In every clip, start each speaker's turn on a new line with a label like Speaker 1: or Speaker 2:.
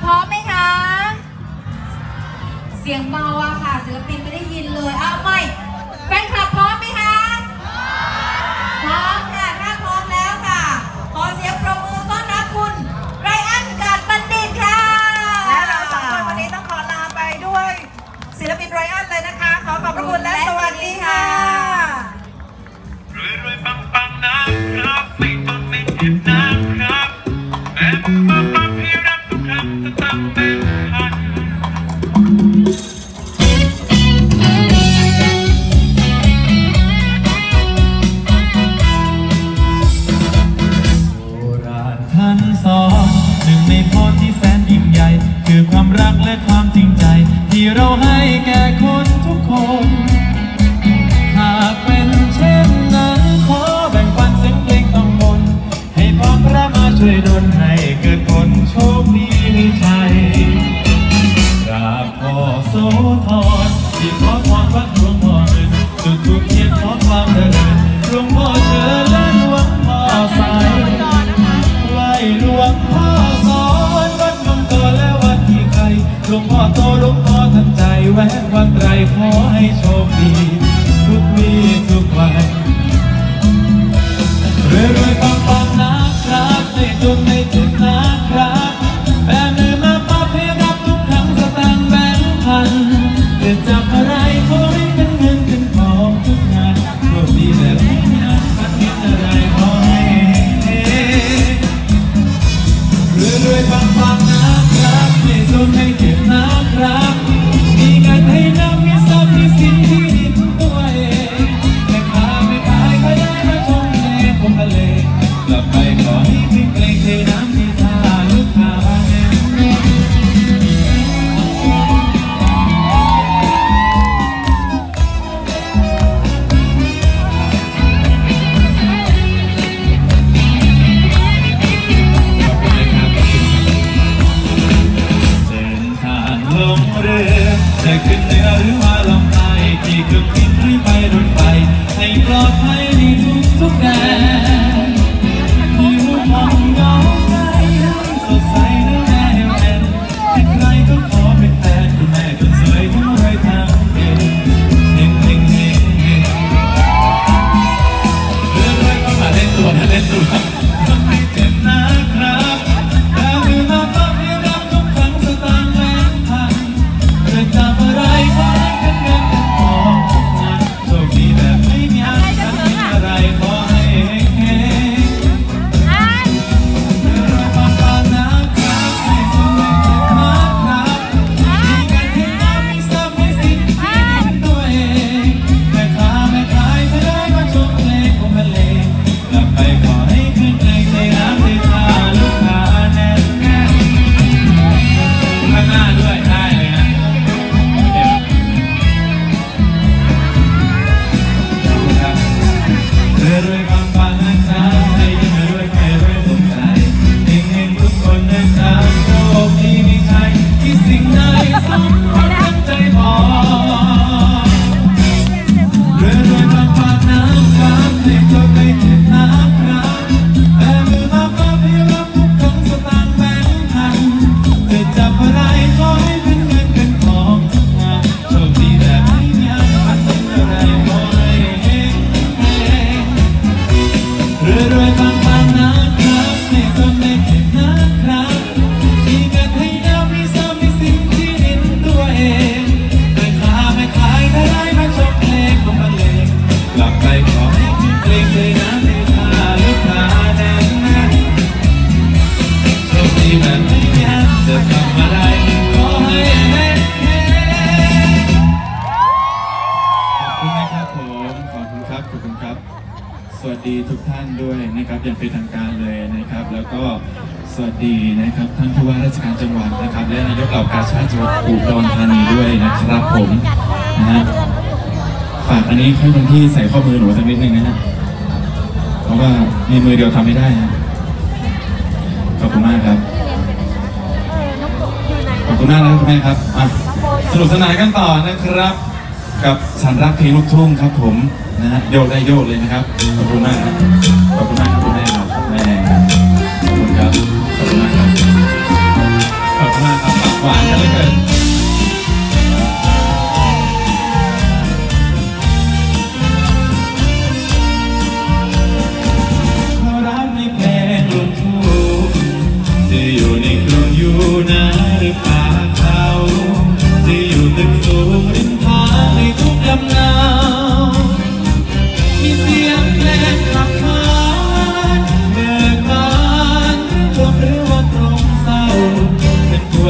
Speaker 1: พร้อมไหมคะเสียงเบาอะค่ะศิลปินไม่ได้ยินเลยเอาใหม่แฟนคลับพร้อมไหมคะพร้อมค่ะถ้าพร้อมแล้วค่ะขอเสียงปรบมือต้อนรับคุณไรอันกาดบัณฑิตค่ะ
Speaker 2: และเราสองคนวันนี้ต้องขอลาไปด้วยศิลปินไรอันเลยนะคะขอขอบพระคุณและสวัสดีค่ะ
Speaker 3: รวยๆปังๆนะครับไม่ต้องไม่เจ็บนะครับแม่ปั๊บพี่รับทุกครั้งจะตั้งเป็นพัน
Speaker 4: โบราณท่านสอนหนึ่งในพรที่แสนยิ่งใหญ่คือความรักและความจริงใจที่เราให้แก่คนทุกคนหากเป็นเช่นนั้นขอแบ่งปันเสียงเพลงต้องมนให้พรพระมาช่วยดลให้เกิดผลโชคดีมีชัยกราบพ่อโสธรที่ขอพรวัดหลวงพ่อเงินจุดธูปเทียนขอความเจริญหลวงพ่อเชิญและหลวงพ่อใสไหว้หลวงพ่อสอนวัดมังกรและวัดที่ใครหลวงพ่อโตหลวงพ่อทันใจแวะวัดไตรขอให้โชคดีทุกวีทุกวันรวยๆปังๆนะครับให้จนไม่เจ็บนะครับแบมือมาปั๊บให้รับทุกครั้งสตางค์แบงค์พันจะจับอะไรขอให้เป็นเงินเป็นทองทุกงานโชคดีแบบนี้นะพันเงินอะไรขอให้รวยๆปังๆนะครับให้จนไม่เจ็บนะครับมีเงินให้น้ำมีทรัพย์มีสินที่ดินตัวเองแต่ค้าไม่ขายก็ได้มาชมเลคงทะเลกลับไปขอให้ทิ้งเพลงเทน้ำที่ท่าลูกค้าจะขึ้นเหนือหรือว่าลงใต้ที่เครื่องบินหรือไปรถไฟให้ปลอดภัยในทุกแดนที่รู้มองเงาใจสดใสและแน่แน่ที่ใครก็ขอเป็นแฟนคุณแม่คนสวยทั้งรวยทั้งเก่งเก่งเก่งเก่งเก่งเรื่อยๆก็มาเล่นตัวนะเล่นตัวต้องไม่เจ็บนะครับแต่มือมาปั๊บให้รับทุกครั้งสตางค์แบงค์พันจะจับอะไรขอให้เป็นเงินเป็นทองทุกงานโชคดีแบบไม่มีอันฉันมีอะไรขอให้เฮงๆรวยปังๆนะครับให้จนไม่เจ็บนะครับมีเงินให้น้ำมีทรัพย์มีสินที่ดินตัวเองแม่ค้าแม่ขายจะได้มาชมเพลงของบรรเลงกลับไปขอให้ขึ้นเพลงในน้ำในท่าลูกค้าแน่นข้างหน้าด้วยได้เลยนะรวยปังๆนะครับให้ยิ่งรวยแค่รวยสมใจเฮงๆทุกคนนะครับโชคดีมีชัยที่สิ่งใดสมหวังตั้งใจบอกรวยปังๆนะครับให้จนไม่เจ็บนะครับแต่มือมาปั๊บให้รับทุกครั้งสตางค์แบงค์พันจะจับอะไรขอให้เป็นเงินเป็นทองทุกงานโชคดีแบบไม่มีอันพันเป็นอะไรขอให้เฮงรวยปังๆนะครับให้จนไม่เจ็บนะครับมีเงินให้น้ำมีทรัพย์มีสินที่ดินตัวเองแม่ค้าแม่ขายถ้าได้มาชมเพลงของบรรเลงกลับไปขอให้ขึ้นเพลงเทน้ำในท่าลูกค้าแน่นโชคดีแบบไม่มีอันจะทำอะไรขอให้เฮงขอบคุณนะครับผมขอบคุณครับขอบคุณครับสวัสดีทุกท่านด้วยนะครับอย่างเป็นทางการเลยนะครับแล้วก็สวัสดีนะครับท่านผู้ว่าราชการจังหวัดนะครับและนายกเหล่ากาชาดจังหวัดอุดรธานีด้วยนะครับผมนะฮะฝากอันนี้ให้คนที่ใส่ข้อมือหนูสักนิดนึงนะฮะเพราะว่ามีมือเดียวทำไม่ได้ฮะขอบคุณมากครับขอบคุณมากนะครับคุณแม่ครับสนุกสนานกันต่อนะครับกับฉันรักเพลงลูกทุ่งครับผมนะฮะโยกได้โยกเลยนะครับขอบคุณมากครับขอบคุณมากครับคุณแม่ครับแม่ขอบคุณครับขอบคุณมากครับขอบคุณมาก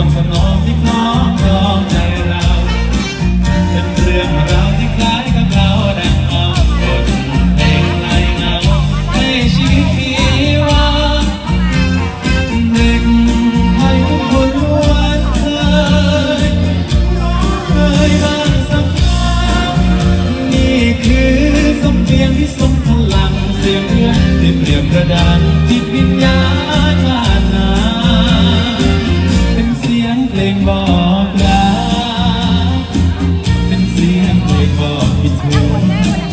Speaker 4: งสนองที่คล้องจองใจเราเป็นเรื่องราวที่คล้ายกับเราดังเอาบทเพลงลายเงาให้ชีวิตมีว่าเด็กไทยทุกคนล้วนเคยบ้างสักครั้งนี่คือสำเนียงที่ทรงพลังเสียงเอื้อนที่เปรียบกระดานจิตวิญญาณบ้านนาเป็นเสียงเพลงบอกรักเป็นเสียงเพลงบอกคิดถึง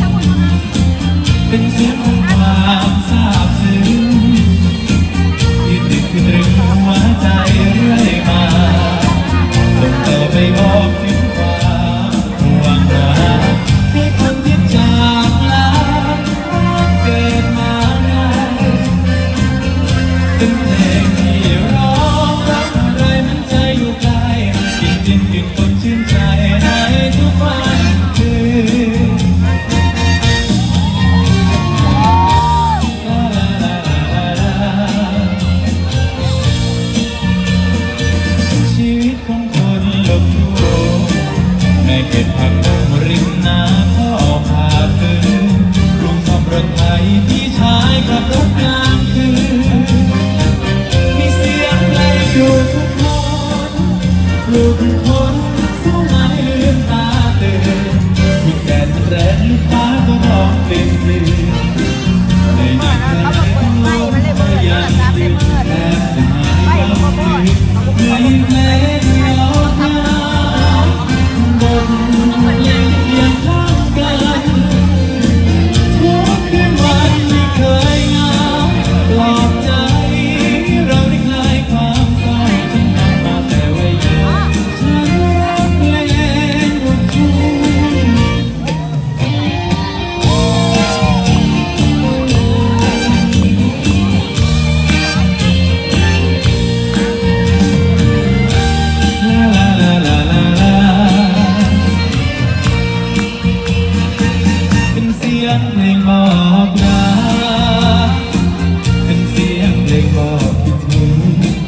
Speaker 4: เป็นเสียงของความซาบซึ้งที่ติดตรึงหัวใจเรื่อยมาส่งต่อไปบอกถึงความห่วงหาให้คนที่จากลาเกิดมาเป็นเพลงที่ร้องรักอะไรมันใจอยู่ไกลกินดินกินคนชื่นใจให้ทุกวันคืนชีวิตของคนหลบอยู่แม่เก็บผักบุ้งริมน้ำพ่อพาคืนลุงซ่อมรถไถพี่ชายขับรถกลางคืนมีเสียงเพลงอยู่ทุกคนลูกคนสู้มาลืมตาตื่นทุกแดดแรงฟ้าก็ร้องเต็มตื่นในนั้นทั้งโลกก็ยังตื่นแทบจะหายความตื่นมีเพลงยอดงามบนเพลงเพียงข้างกันทุกคืนวันไม่เคยเหงาปลอบใจเราได้คลายความเศร้าฉันทำมาแต่วัยเด็กฉันรักเพลงลูกทุ่งลาลาลาลาลาเป็นเสียงเพลงบอกรักเป็นเสียงเพลงบอกคิดถึง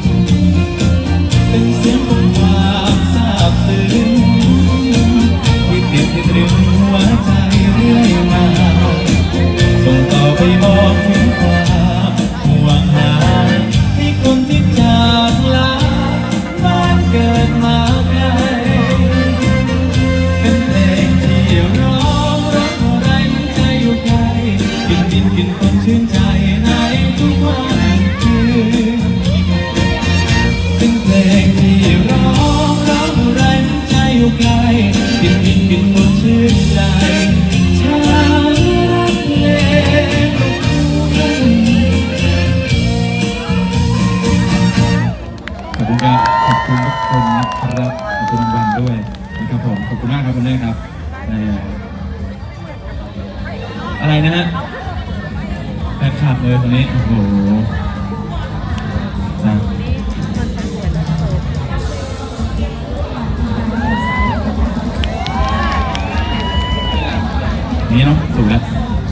Speaker 4: เป็นเสียงของความซาบซึ้งที่ติดที่ตรึงหัวใจเรื่อยมาส่งต่อไปบอกถึงความห่วงหาให้คนที่จากลาบ้านเกิดมาไกลเป็นเพลงที่ร้องรักอะไรมันใจอยู่ไกลกินดินกินคนชื่นใจในทุกวันคืนเป็นเพลงที่ร้องรักอะไรมันใจอยู่ไกลกินดินกินคนชื่นใจฉันรักเพลงลูกทุ่งขอบคุณครับขอบคุณทุกคนนะครับขอบคุณรางวัลด้วยนะครับผมขอบคุณมากครับคุณแม่ครับอะไรนะฮะแฟนคลับเลยคนนี้โอ้โหนะนี่เนาะถูกแล้ว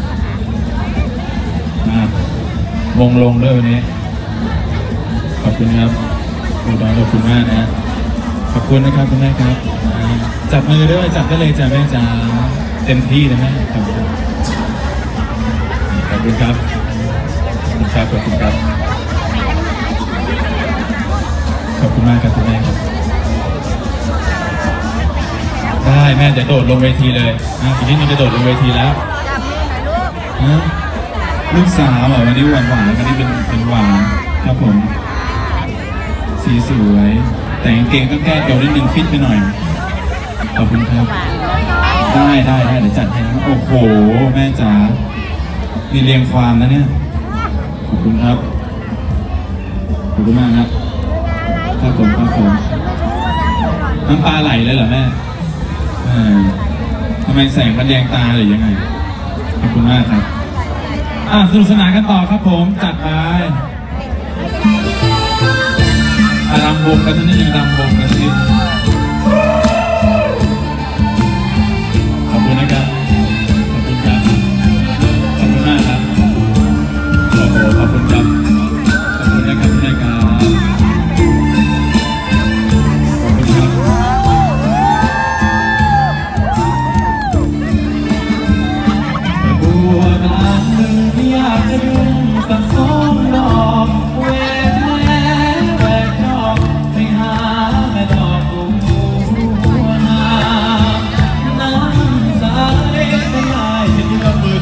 Speaker 4: วงลงด้วยวันนี้ขอบคุณครับคุณบอลขอบคุณมากนะขอบคุณนะครับคุณแม่ครับจับมือด้วยจับได้เลยจ้ะแม่จ๋าเต็มที่เลยแม่ขอบคุณขอบคุณครับขอบคุณครับขอบคุณมากครับคุณแม่ครับได้แม่จะโดดลงเวทีเลยอีกนิดนึงจะโดดลงเวทีแล้วลูกสาววันนี้หวานวันนี้เป็นหวานครับผมสีสวยแต่งเกงก็แก้เอวนิดนึงฟิตไปหน่อยขอบคุณครับได้เดี๋ยวจัดให้โอ้โหแม่จ๋านี่เรียงความนะเนี่ยขอบคุณครับขอบคุณมากครับครับผมน้ำตาไหลเลยเหรอแม่ทำไมแสงมันแดงตาหรือยังไงขอบคุณมากครับสนุกสนานกันต่อครับผมจัดไปรำวงกันนิดนึงรำวงกันนิดขอบคุณนะครับขอบคุณครับขอบคุณมากครับโอ้โหขอบคุณครับขอบคุณนะครับ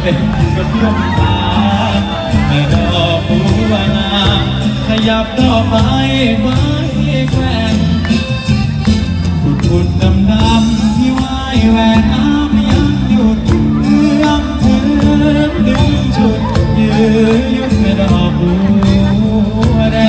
Speaker 4: เป็นกับเพื่อนตาแม่ดอกบัวนาขยับดอกไม้ไว้แกว่งขุดดำที่ว่ายแหวกน้ำยังหยุดเอื้อมถึงดึงจุดยืยุดแม่ดอกบัวแด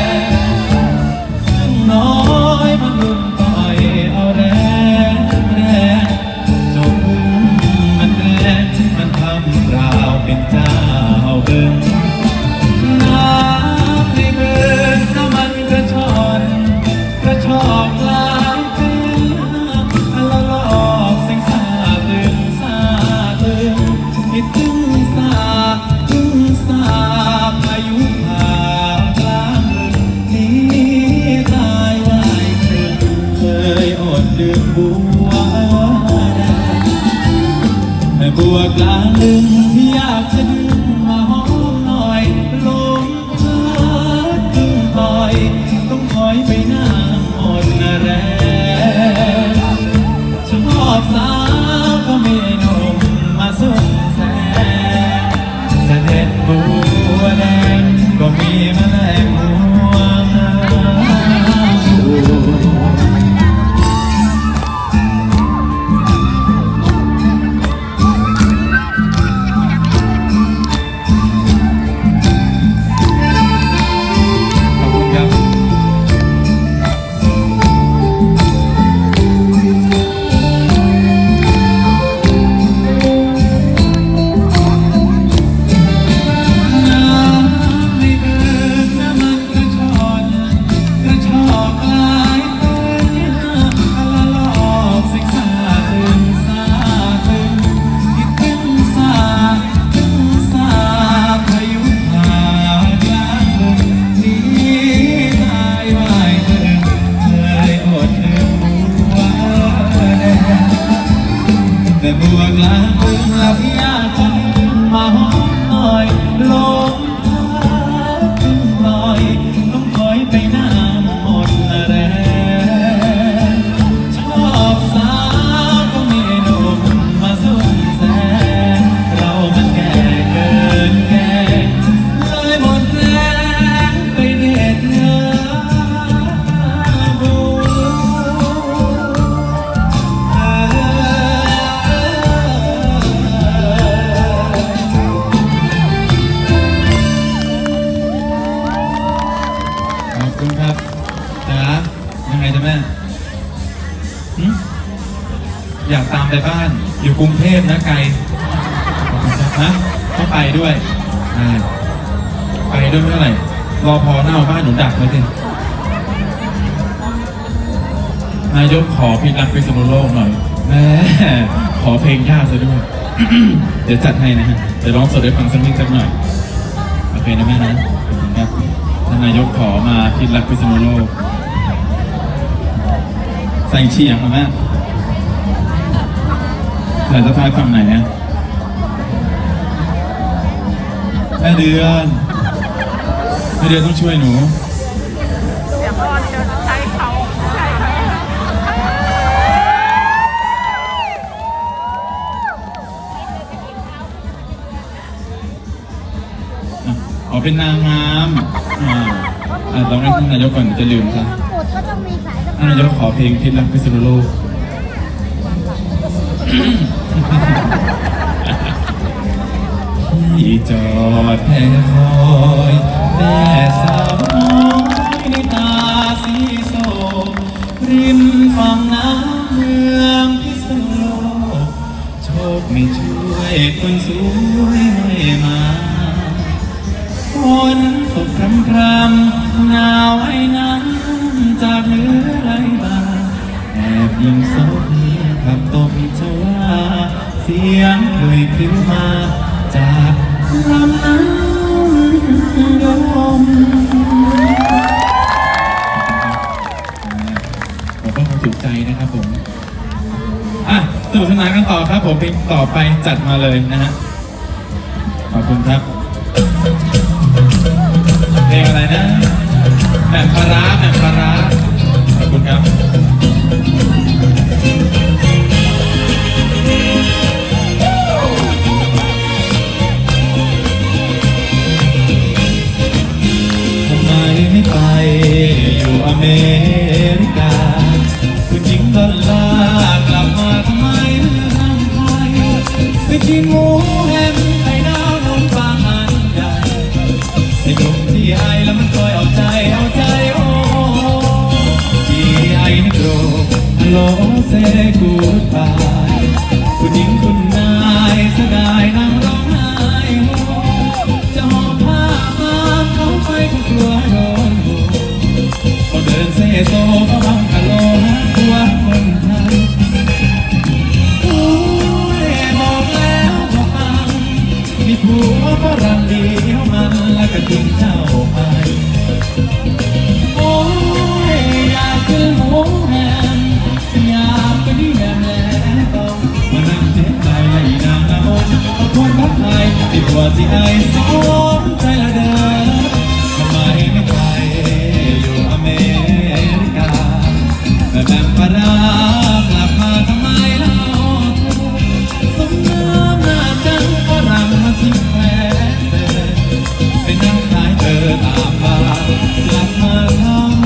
Speaker 4: งน้อยมันลุ่มต่อยเอาแรงจนมันแรงมันทำราวเป็นเจ้าเบิ่งน้ำในเบิ่งน้ำมันกระชอนกระชอกลายเป็นละลอกเสียงซาตึงตึงซาพายุผ่ากลางบึงนี้ตายไว้ถึงเคยอดดื่มบัวแม่บัวกลางดึงที่อยากจะดึงมาหอมหน่อยลมพัดดึงต่อยต้องคอยไปน้ำอ่อนแรงชอบสาวก็มีหนุ่มมาสุ่มแซงจะเด็ดบัวแดงก็มีแมลงหัวแต่บัวกลางบึงแล้วพี่อยากจะดึงมาหอมหน่อยลมพัดดึงหน่อยต้องคอยไปน้ำหมดแรงชอบสาวก็มีหนุ่มมาสุ่มแซงเรามันแก่เกินแก่เลยหมดแรงไปเด็ดเนื้อบัวอยากตามไปบ้านอยู่กรุงเทพนะไกลนะต้องไปด้วยไปด้วยไม่เท่าไหร่รอพอหน้าบ้านหนูดักไว้สินายกขอพิรักไปสมุทรโลกหน่อยแม่ขอเพลงยากซะด้วย เดี๋ยวจัดให้นะฮะเดี๋ยวร้องสดให้ฟังสักนิดสักหน่อยโอเคนะแม่นะครับท่านนายกขอมาพิรักไปสมุทรโลกใส่เชียงนะแม่แต่สะพายฝั่งไหนเนี่ยแม่เดือนต้องช่วยหนูเดี๋ยวก่อนเดี๋ยวใช้เขาอ๋อเป็นนางงามลองให้ท่านนายกก่อนจะลืมซะท่านนายกขอเพลงพิรักพิษณุโลกที่จอดแพ้คอยแม่สาวน้อยในตาสีโศกริมฝั่งน้ำเมืองพิษณุโลกโชคไม่ช่วยคนสวยไม่มาฝนตกครำหนาวไอ้น้ำจากเหนือไหลบ่าแอบยิงศพขับตกชวาเสียงเคยพลิ้วมาจากลำน้ำยมผมก็คงถูกใจนะครับผมสนุกสนานกันต่อครับผมเพลงต่อไปจัดมาเลยนะฮะขอบคุณครับเพลงอะไรนะแหม่มปลาร้าขอบคุณครับ
Speaker 5: เ
Speaker 4: say goodbye คุณหญิงคุณนายเสียดายนั่งร้องไห้จะหอบผ้ามาเข้าไปก็กลัวโดนหัวพอเดินเซ่โซก็บังกะโลหาตัวคนไทยโอ้ยบอกแล้วบอกฟังมีผัวฝรั่งเดียวมันแล้วก็ทิ้งเจ้าไปโอ้ยอยากขึ้นหมูแฮมอยากไปที่แฮมแล้วต้องมานั่งเจ็บใจไหลนางละมุนเอาคนรักใครติดตัวที่ไอ้สมใจละเดินทำไมไม่ไปอยู่อเมริกาแต่แบบปรากลับมาทำไมเล่าสมน้ำหน้าจังฝรั่งมาทิ้งแฟนเดินไปนั่งขายเธอตามมากลับมาทำไม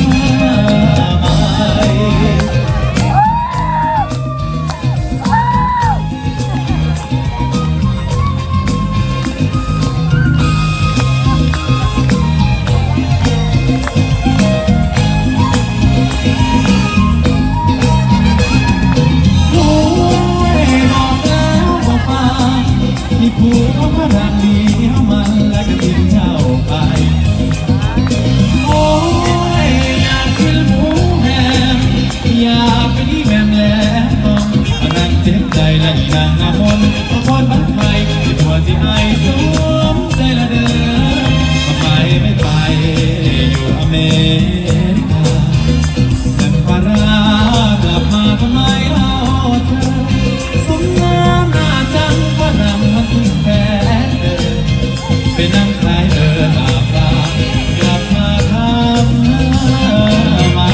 Speaker 4: มีผัวฝรั่งเดียวมันแล้วก็ทิ้งเจ้าไปโอ้ยอยากกินหมูแฮมอยากไปที่แฮมแล้วต้องมานั่งเจ็บใจและนางละมุนเพราะคนบ้านไทยที่ตัวที่ไอ้สวมใจละเดินทำไมไม่ไปอยู่อเมริกาแต่ปารากลับมาทำไมเล่าเธอสมน้ำหน้าจังฝรั่งมาทิ้งแฟนเดินไปนั่งขายเธอตาปลากลับมาทำไม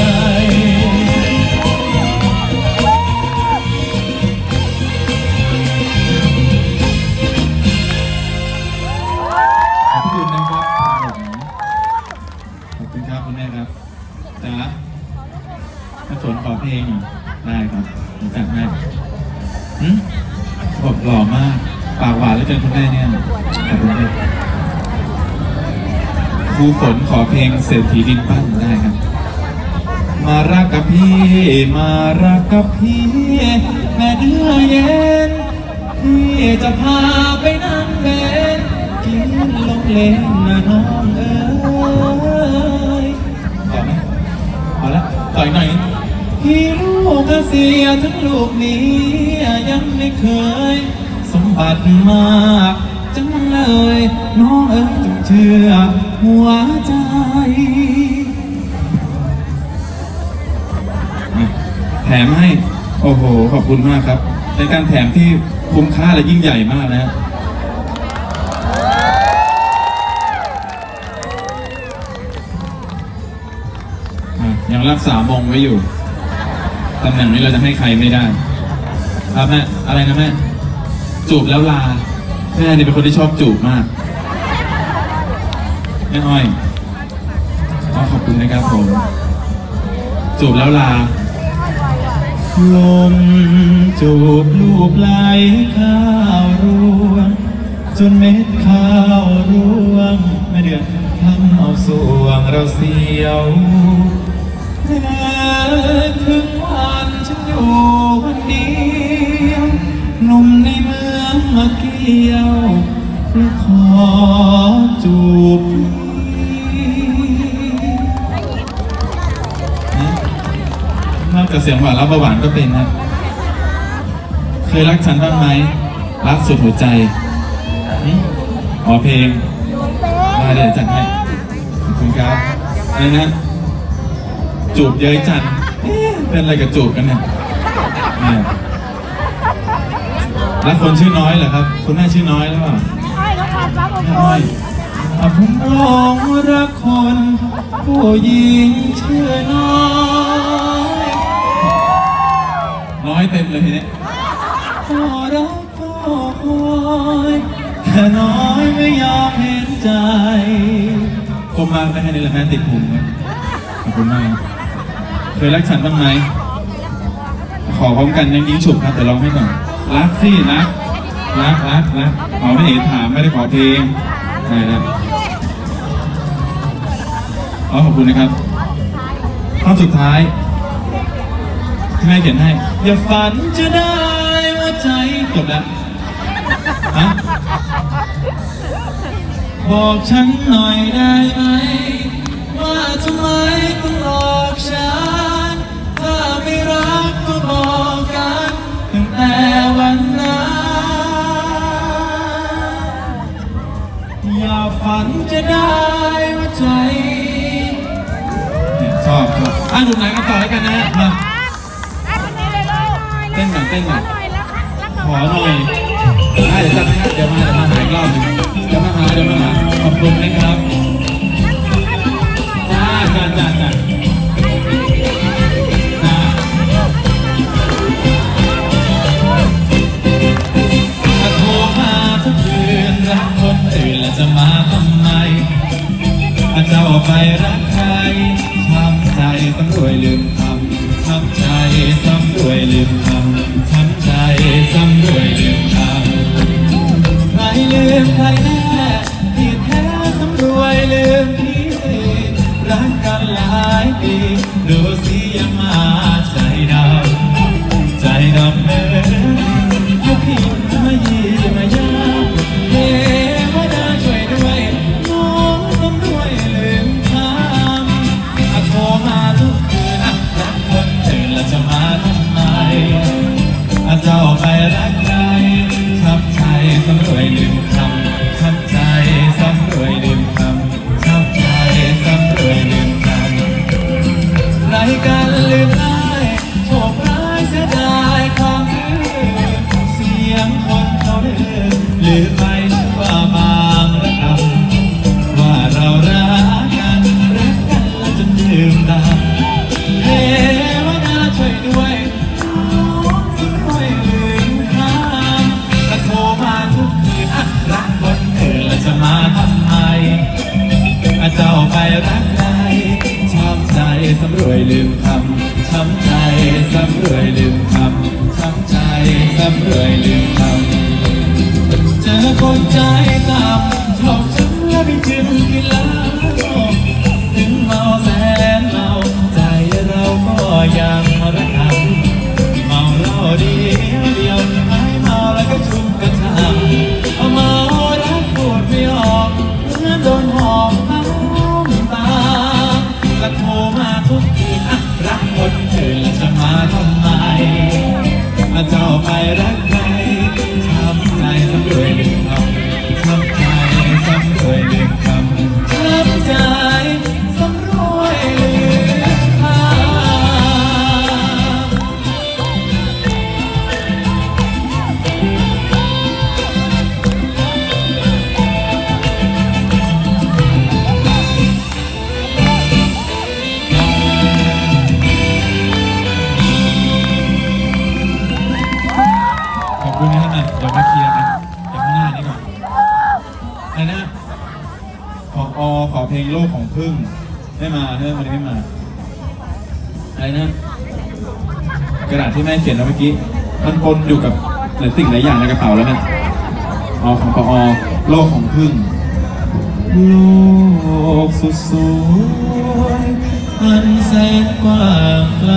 Speaker 4: ขอบคุณนะครับขอบคุณครับคุณแม่ครับจ๋าถ้าฝนขอเพลงได้ครับผมจัดให้บอกหล่อมากปากหวานแล้วเจอคุณแม่เนี่ยขอบคุณครับครูฝนขอเพลงเศรษฐีดินปั้นได้ครับมารักกับพี่มารักกับพี่แม่เนื้อเย็นพี่จะพาไปนั่งเบนกินลงเล่นนะน้องเอ๋ยต่อไหมพอแล้วต่อยหน่อยพี่ลูกก็เสียทั้งลูกนี้ยังไม่เคยสมบัติมากจังเลยน้องเอ๋ยจงเชื่อหัวใจแถมให้โอ้โหขอบคุณมากครับเป็นการแถมที่คุ้มค่าและยิ่งใหญ่มากนะยังรักษามงไว้อยู่ตำแหน่งนี้เราจะให้ใครไม่ได้ครับแม่อะไรนะแม่จูบแล้วลาแม่นี่เป็นคนที่ชอบจูบมากแม่อ้อยขอบคุณนะครับผมจูบแล้วลาลมจูบลูบไหลข้าวร่วงจนเม็ดข้าวร่วงแม่เดือนทำเอาสวงเราเสียวถึงวันฉันอยู่คนเดียวหนุ่มในเมืองมาเกี่ยวและขอจูบนอกจากเสียงหวานแล้วเบาหวานก็เป็นนะเคยรักฉันบ้างไหมรักสุดหัวใจขอเพลงได้เดี๋ยวจัดให้ขอบคุณครับอะไรนะจูบเย้ยจันเป็นอะไรกับจูบกันเนี่ยแล้วคนชื่อน้อยเหรอครับคุณแม่ชื่อน้อยหรือเปล่าใช่เขาขาดรับผมน้อยผมหลงรักคนผู้หญิงชื่อน้อยน้อยเต็มเลยเนี่ยขอรักขอคอยแต่น้อยไม่ยอมเห็นใจผมมาได้แค่นี้แหละแม่ติดพุงขอบคุณมากเคยรักฉันบ้างไหมขอพร้อมกันยังยิงฉุบครับแต่ร้องให้ก่อนรักสิรักอ๋อไม่เห็นถามไม่ได้ขอเพลงใช่แล้วขอบคุณนะครับข้อสุดท้าย เพที่แม่เขียนให้อย่าฝันจะได้ว่าใจจบแล้วฮะบอกฉันหน่อยได้ไหมว่าทำไมต้องหลอกฉันถ้าไม่รักก็บอกกันตั้งแต่วันนั้นอย่าฝันจะได้ว่าใจเนี่ยชอบดูไหนกันต่อแล้วกันนะมาเต้นหน่อยขอหน่อยได้เดี๋ยวจัดให้เดี๋ยวมาหาอีกรอบหนึ่งเดี๋ยวมาหาขอบคุณนะครับจ้าโทรมาทุกคืนรักคนอื่นแล้วจะมาทำไมเจ้าไปรักใครช้ำใจซ้ำรวยลืมคำช้ำใจซ้ำรวยลืมคำช้ำใจซ้ำรวยลืมคำใครลืมใครแน่ที่แท้ซ้ำรวยลืมพี่รักกันหลายปีดูสิยังมาใจดำเมื่อพี่มายีมายาเทวดาช่วยด้วยน้องซ้ำรวยลืมคำโทรมาทุกคืนรักคนอื่นแล้วจะมาทำไมเจ้าไปรักใครช้ำใจซ้ำรวยลืมคำช้ำใจซ้ำรวยลืมคำช้ำใจซ้ำรวยลืมคำรายการลืมได้โชคร้ายเสียดายความซื่อเสียงคนเขาเดินลืมไปว่าบางระกำว่าเรารักกันแล้วจนลืมตาเทวดาช่วยด้วยช่วยลืมคำโทรมาทุกคืนรักคนอื่นแล้วจะมาทำไมเจ้าไปรักใครช้ำใจซ้ำรวยลืมคำช้ำใจซ้ำรวยลืมคำช้ำใจซ้ำรวยลืมคำเจอคนใจต่ำชอบฉันและไม่จึงกินเหล้าถึงเมาแสนเมาใจเราก็ยังรักกันเมาเหล้าเดียวไม่เมาแล้วก็ชุบกระชากเมารักพูดไม่ออกเมื่อโดนหอบน้ำตาแล้วโทรมาทุกคืนรักคนอื่นแล้วจะมาทำไมเจ้าไปรักใครช้ำใจซ้ำรวยลืมคำช้ำใจซ้ำรวยลืมคำช้ำใจซ้ำรวยลืมคำขอบคุณนะครับเดี๋ยวมาเคลียร์กันจากข้างหน้านี้ก่อนอะไรนะขอเพลงโลกของพึ่งไม่มาวันนี้ไม่มาอะไรนะกระดาษที่แม่เขียนเมื่อกี้มันปนอยู่กับหลายสิ่งหลายอย่างในกระเป๋าแล้วนะของโลกของพึ่งโลกสุดสวยอันแสนกว้างไกล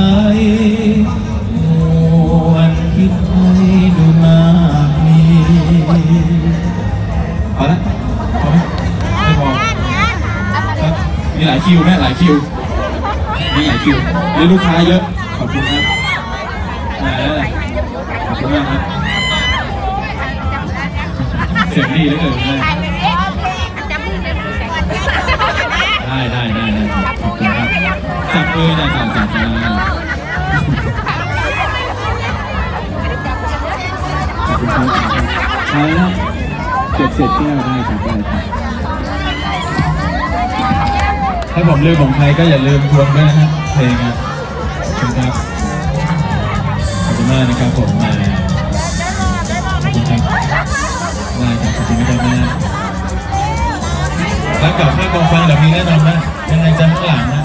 Speaker 4: วันคิดให้ดูมากมีพอละพอไหมไม่พอครับมีหลายคิวแม่หลายคิวมีหลายคิวมีลูกค้าเยอะขอบคุณครับขอบคุณมากครับเสียงดีเหลือเกินเลยได้ขอบคุณครับจับมือได้จับใช่แล้วเก็บเศษแก้วได้ครับถ้าผมลืมของใครก็อย่าลืมทวงด้วยนะครับเพลงครับขอบคุณครับขอบคุณมากนะครับผมมาขอบคุณครับได้ครับขอบคุณนะครับแม่รักเก่าข้างกองฟังเดี๋ยวมีแน่นอนนะยังไงจะข้างหลังนะ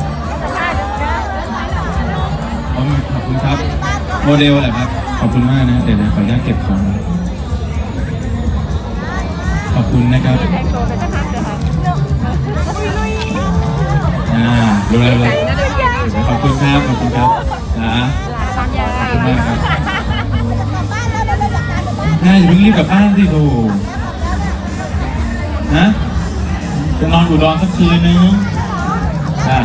Speaker 4: ขอบคุณครับโมเดลแหละครับขอบคุณมากนะเดี๋ยวขออนุญาตเก็บของขอบคุณนะครับรู้เลยขอบคุณครับนะแม่อย่าเพิ่งรีบกลับบ้านสิโถนะจะนอนอุดรสักคืนนึงจ้า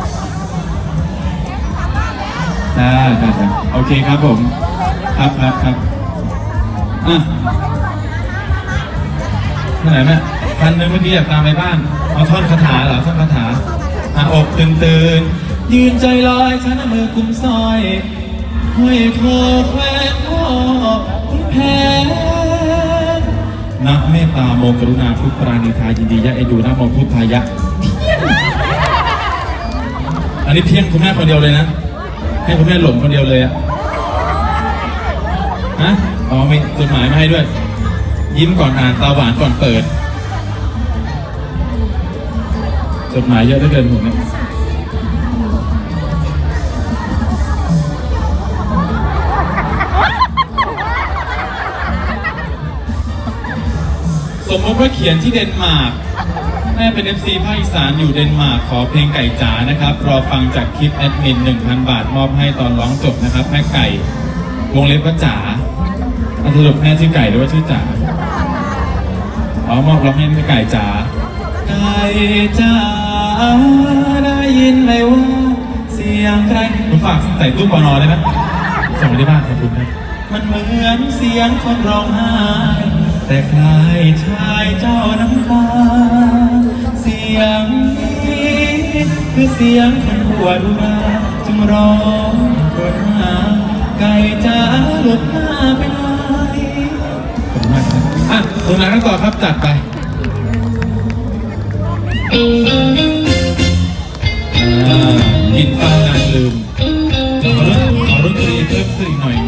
Speaker 4: โอเคครับผมครับอ่ะที่ไหนแม่พันหนึ่งเมื่อกี้อยากตามไปบ้านเอาท่อนคาถาเหรอท่อนคาถาอกตื่นยืนใจลอยฉันมือกุมซอยห้อยคอแขวนคอแพ้นะเมตตาโมกรุณาพุทธปราณิธายินดียะเอดูนะโมพุทธายะอันนี้เพียงคุณแม่คนเดียวเลยนะให้คุณแม่หล่นคนเดียวเลยอะฮะอ๋อมีจดหมายมาให้ด้วยยิ้มก่อนอ่านตาหวานก่อนเปิดจดหมายเยอะเหลือเกินผมเนี่ยสมมติว่าเขียนที่เดนมาร์กแม่เป็น FC ภาคอีสานอยู่เดนมาร์กขอเพลงไก่จ๋านะครับรอฟังจากคลิปแอดมิน 1,000 บาทมอบให้ตอนร้องจบนะครับแม่ไก่วงเล็บว่าจ๋าสรุปแม่ชื่อไก่หรือว่าชื่อจ๋ามอบร้องให้แม่ไก่จ๋าไก่จ๋าได้ยินไหมว่าเสียงใครผมฝากใส่ตู้ปนได้ไหมส่งไปที่บ้านขอบคุณครับมันเหมือนเสียงคนร้องไห้แต่คล้ายชายเจ้าน้ำตาเสียงนี้คือเสียงคนปวดอุราจึงร้องคนหาไก่จ๋าหลบหน้าไปไหนขอบคุณมากครับตรงนั้นต่อครับจัดไปกินฟ้างานลืมขอดนตรีเพิ่มขึ้นหน่อย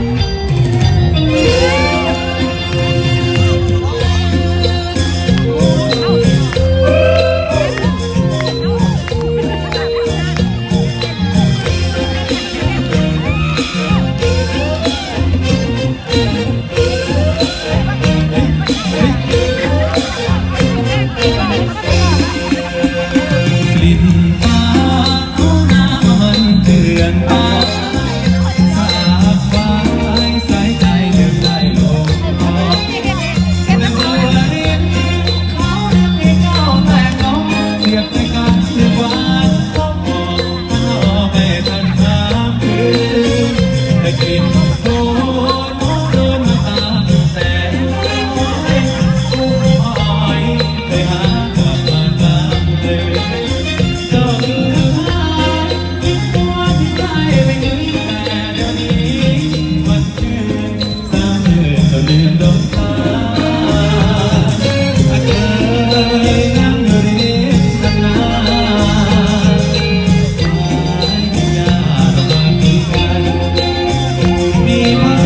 Speaker 4: มี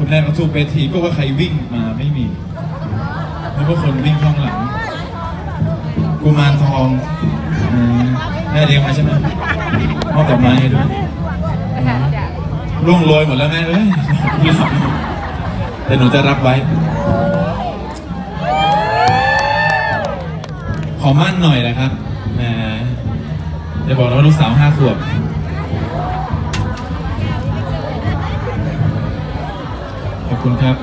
Speaker 4: คุณแม่เขาสู้เวทีก็ว่าใครวิ่งมาไม่มีนึกว่าคนวิ่งข้างหลังกุมารทองแม่เลี้ยงมาใช่ไหมมอบดอกไม้ให้ด้วยร่วงโรยหมดแล้วแม่เอ้ยแต่หนูจะรับไว้ขอมั่นหน่อยนะครับแหมจะบอกว่าลูกสาว5 ขวบขอบคุณครับ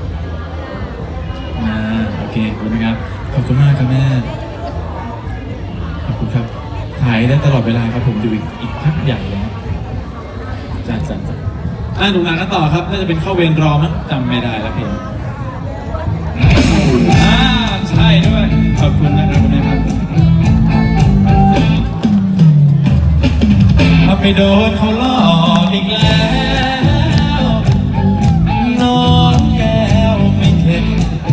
Speaker 4: โอเคขอบคุณครับขอบคุณมากครับแม่ขอบคุณครับถ่ายได้ตลอดเวลาครับผมอยู่อีกพักใหญ่แล้วจ้าหนูนากันต่อครับน่าจะเป็นเข้าเวรรอมั้งจำไม่ได้แล้วเพลงใช่ด้วยขอบคุณนะครับคุณแม่ครับเอาไปโดนเขาหลอกอีกแล้วนอนแก้วไม่เข็ด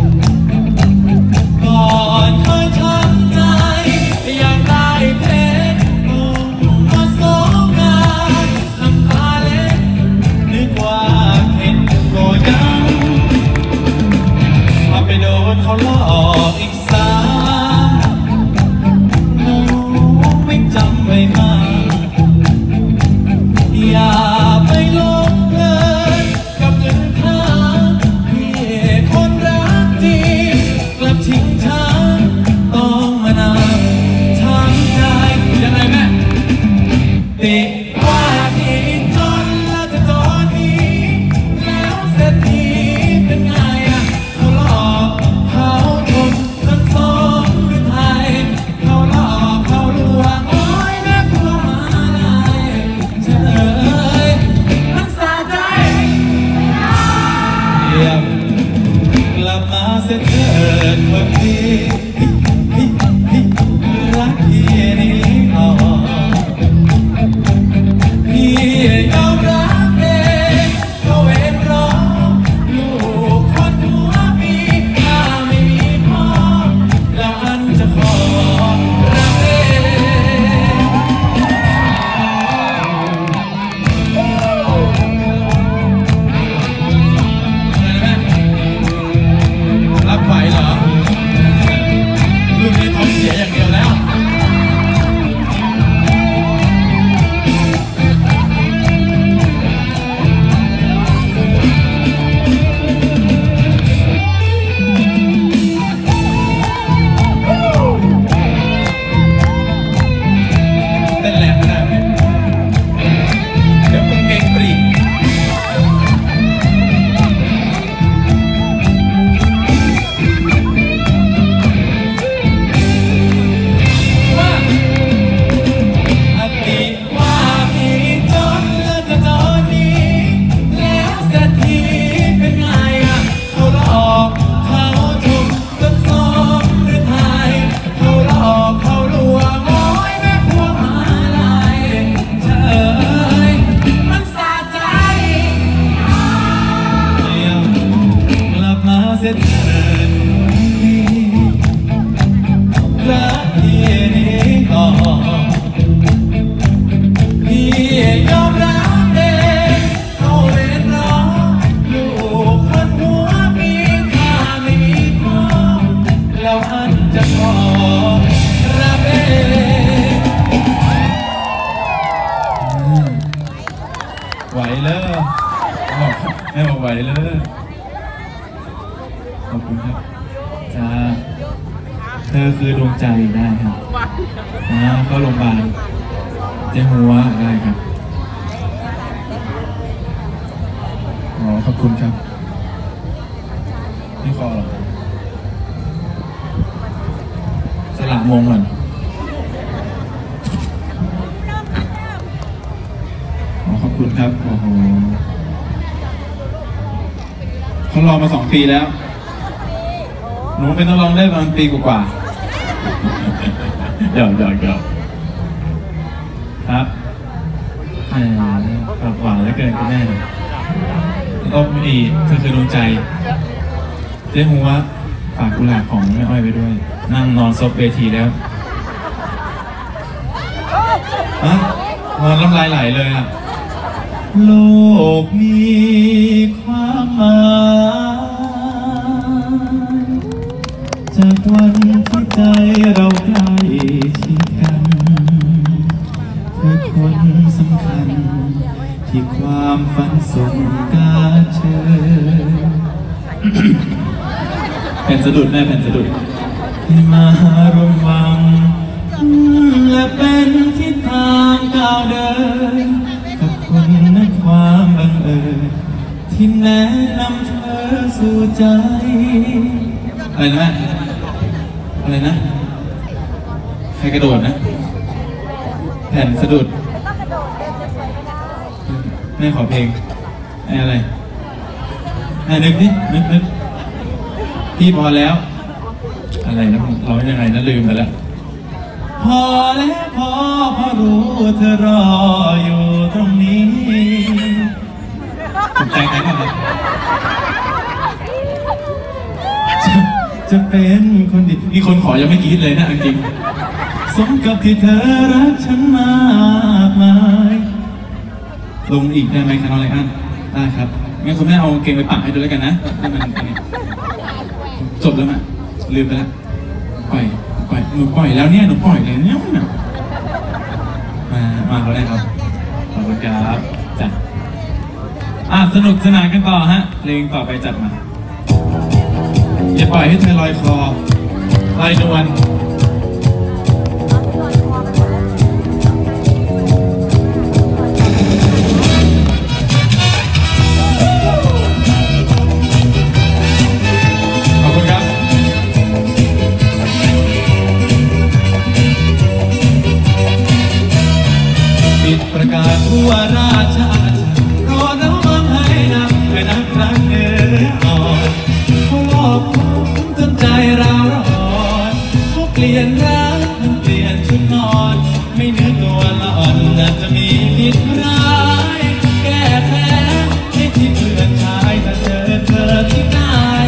Speaker 4: ก่อนเคยทำใจอยากได้เพชรมาสองงานน้ำตาเล็กนึกว่าเห็นก็ยังเอาไปโดนเขาหลอกอีกหนูไม่จำไว้มาอย่าไปหลงเพลินกับเงินทางที่คนรักจริงกลับทิ้งฉันต้องมานั่งทำใจยังไงแม่ติดว่าที่จนแล้วจะตอนนี้แล้วเศรษฐีเป็นไงเขาหลอกเขาทนจนสมหรือไทยเขาหลอกเขาลวงโอ้ยแม่พวงมาลัยเธอมันสะใจเยี่ยมกลับมาเสียเถิดคนดีรักพี่นี้ต่อพี่ยอมรับเองเขาเองรอลูกคนหัวปีถ้าไม่มีพ่อแล้วอันจะขอรักเองรับไหวเหรอลูกนี้ท้องเสียอย่างเดียวแล้วเต้นแรงไม่ได้ไหมเดี๋ยวมึงเก่งปรีว่าอดีตว่าพี่จนแล้วจะตอนนี้แล้วเศรษฐีเป็นไงเขาหลอกเขาถูกจนสมหรือไทยเขาหลอกเขาลวงโอ้ยแม่พวงมาลัยเธอมันสะใจกลับมาเสียเถิดรักพี่นี้ต่อพี่ยอมรับเองเขาเล่นร้องลูกคนหัวปีถ้าไม่มีพ่อแล้วอันจะขอรับเองไหวเลยบอกแม่บอกไหวเลยขอบคุณครับจ้าเธอคือดวงใจได้ครับเข้าโรงพยาบาลเจ๊หัวได้ครับขอบคุณครับนี่คอหรอสละมงก่อนขอบคุณครับโอ้โหเขารอมา2 ปีแล้วหนูเป็นนักร้องได้ประมาณปีกว่าหยอกครับหวานเหลือเกินคุณแม่ก็ไม่ดีเธอคือดวงใจเจ๊หัวฝากกุหลาบของแม่อ้อยไปด้วยนั่งนอนซบเวทีแล้วนอนน้ำลายไหลเลยโลกมีความหมายจากวันที่ใจเราใกล้ชิดกันเธอคนสำคัญที่ความฝันส่งกาเชิญ แผ่นสะดุดแม่แผ่นสะดุดให้มาร่วมหวังและเป็นทิศทางก้าวเดินขอบคุณในความบังเอิญที่แนะนำเธอสู่ใจอะไรนะแม่อะไรนะใครกระโดดนะแผ่นสะดุดแม่ขอเพลงอะไรแม่นึกดินึกพี่พอแล้วอะไรนะร้องยังไงนะลืมไปแล้วพอแล้วพอรู้เธอรออยู่ตรงนี้ตกใจใครก่อนเลยจะเป็นคนดีมีคนขอยังไม่กรี๊ดเลยนะจริงสมกับที่เธอรักฉันมากมายลงอีกได้ไหมคะน้องไรอันได้ครับงั้นคุณแม่เอาเกงไปปักให้ดูแล้วกันนะให้มันจบแล้วมั้ยลืมไปแล้วปล่อยหนูปล่อยแล้วเนี่ยหนูปล่อยเลยเนี่ยมาเขาได้ครับขอบคุณครับจัดสนุกสนานกันต่อฮะเพลงต่อไปจัดมาอย่าปล่อยให้เธอลอยคอลอยนวลประกาศทั่วราชอาณาจักรรอน้ำมันให้นับเป็นนับครั้งเนื้ออ่อนเขาหลอกจนใจเราร้อนเขาเปลี่ยนรักมันเปลี่ยนชุดนอนไม่นึกตัวละอ่อนน่าจะมีผิดร้ายแก้แค้นให้ที่เพื่อนชายถ้าเจอเธอที่ไหน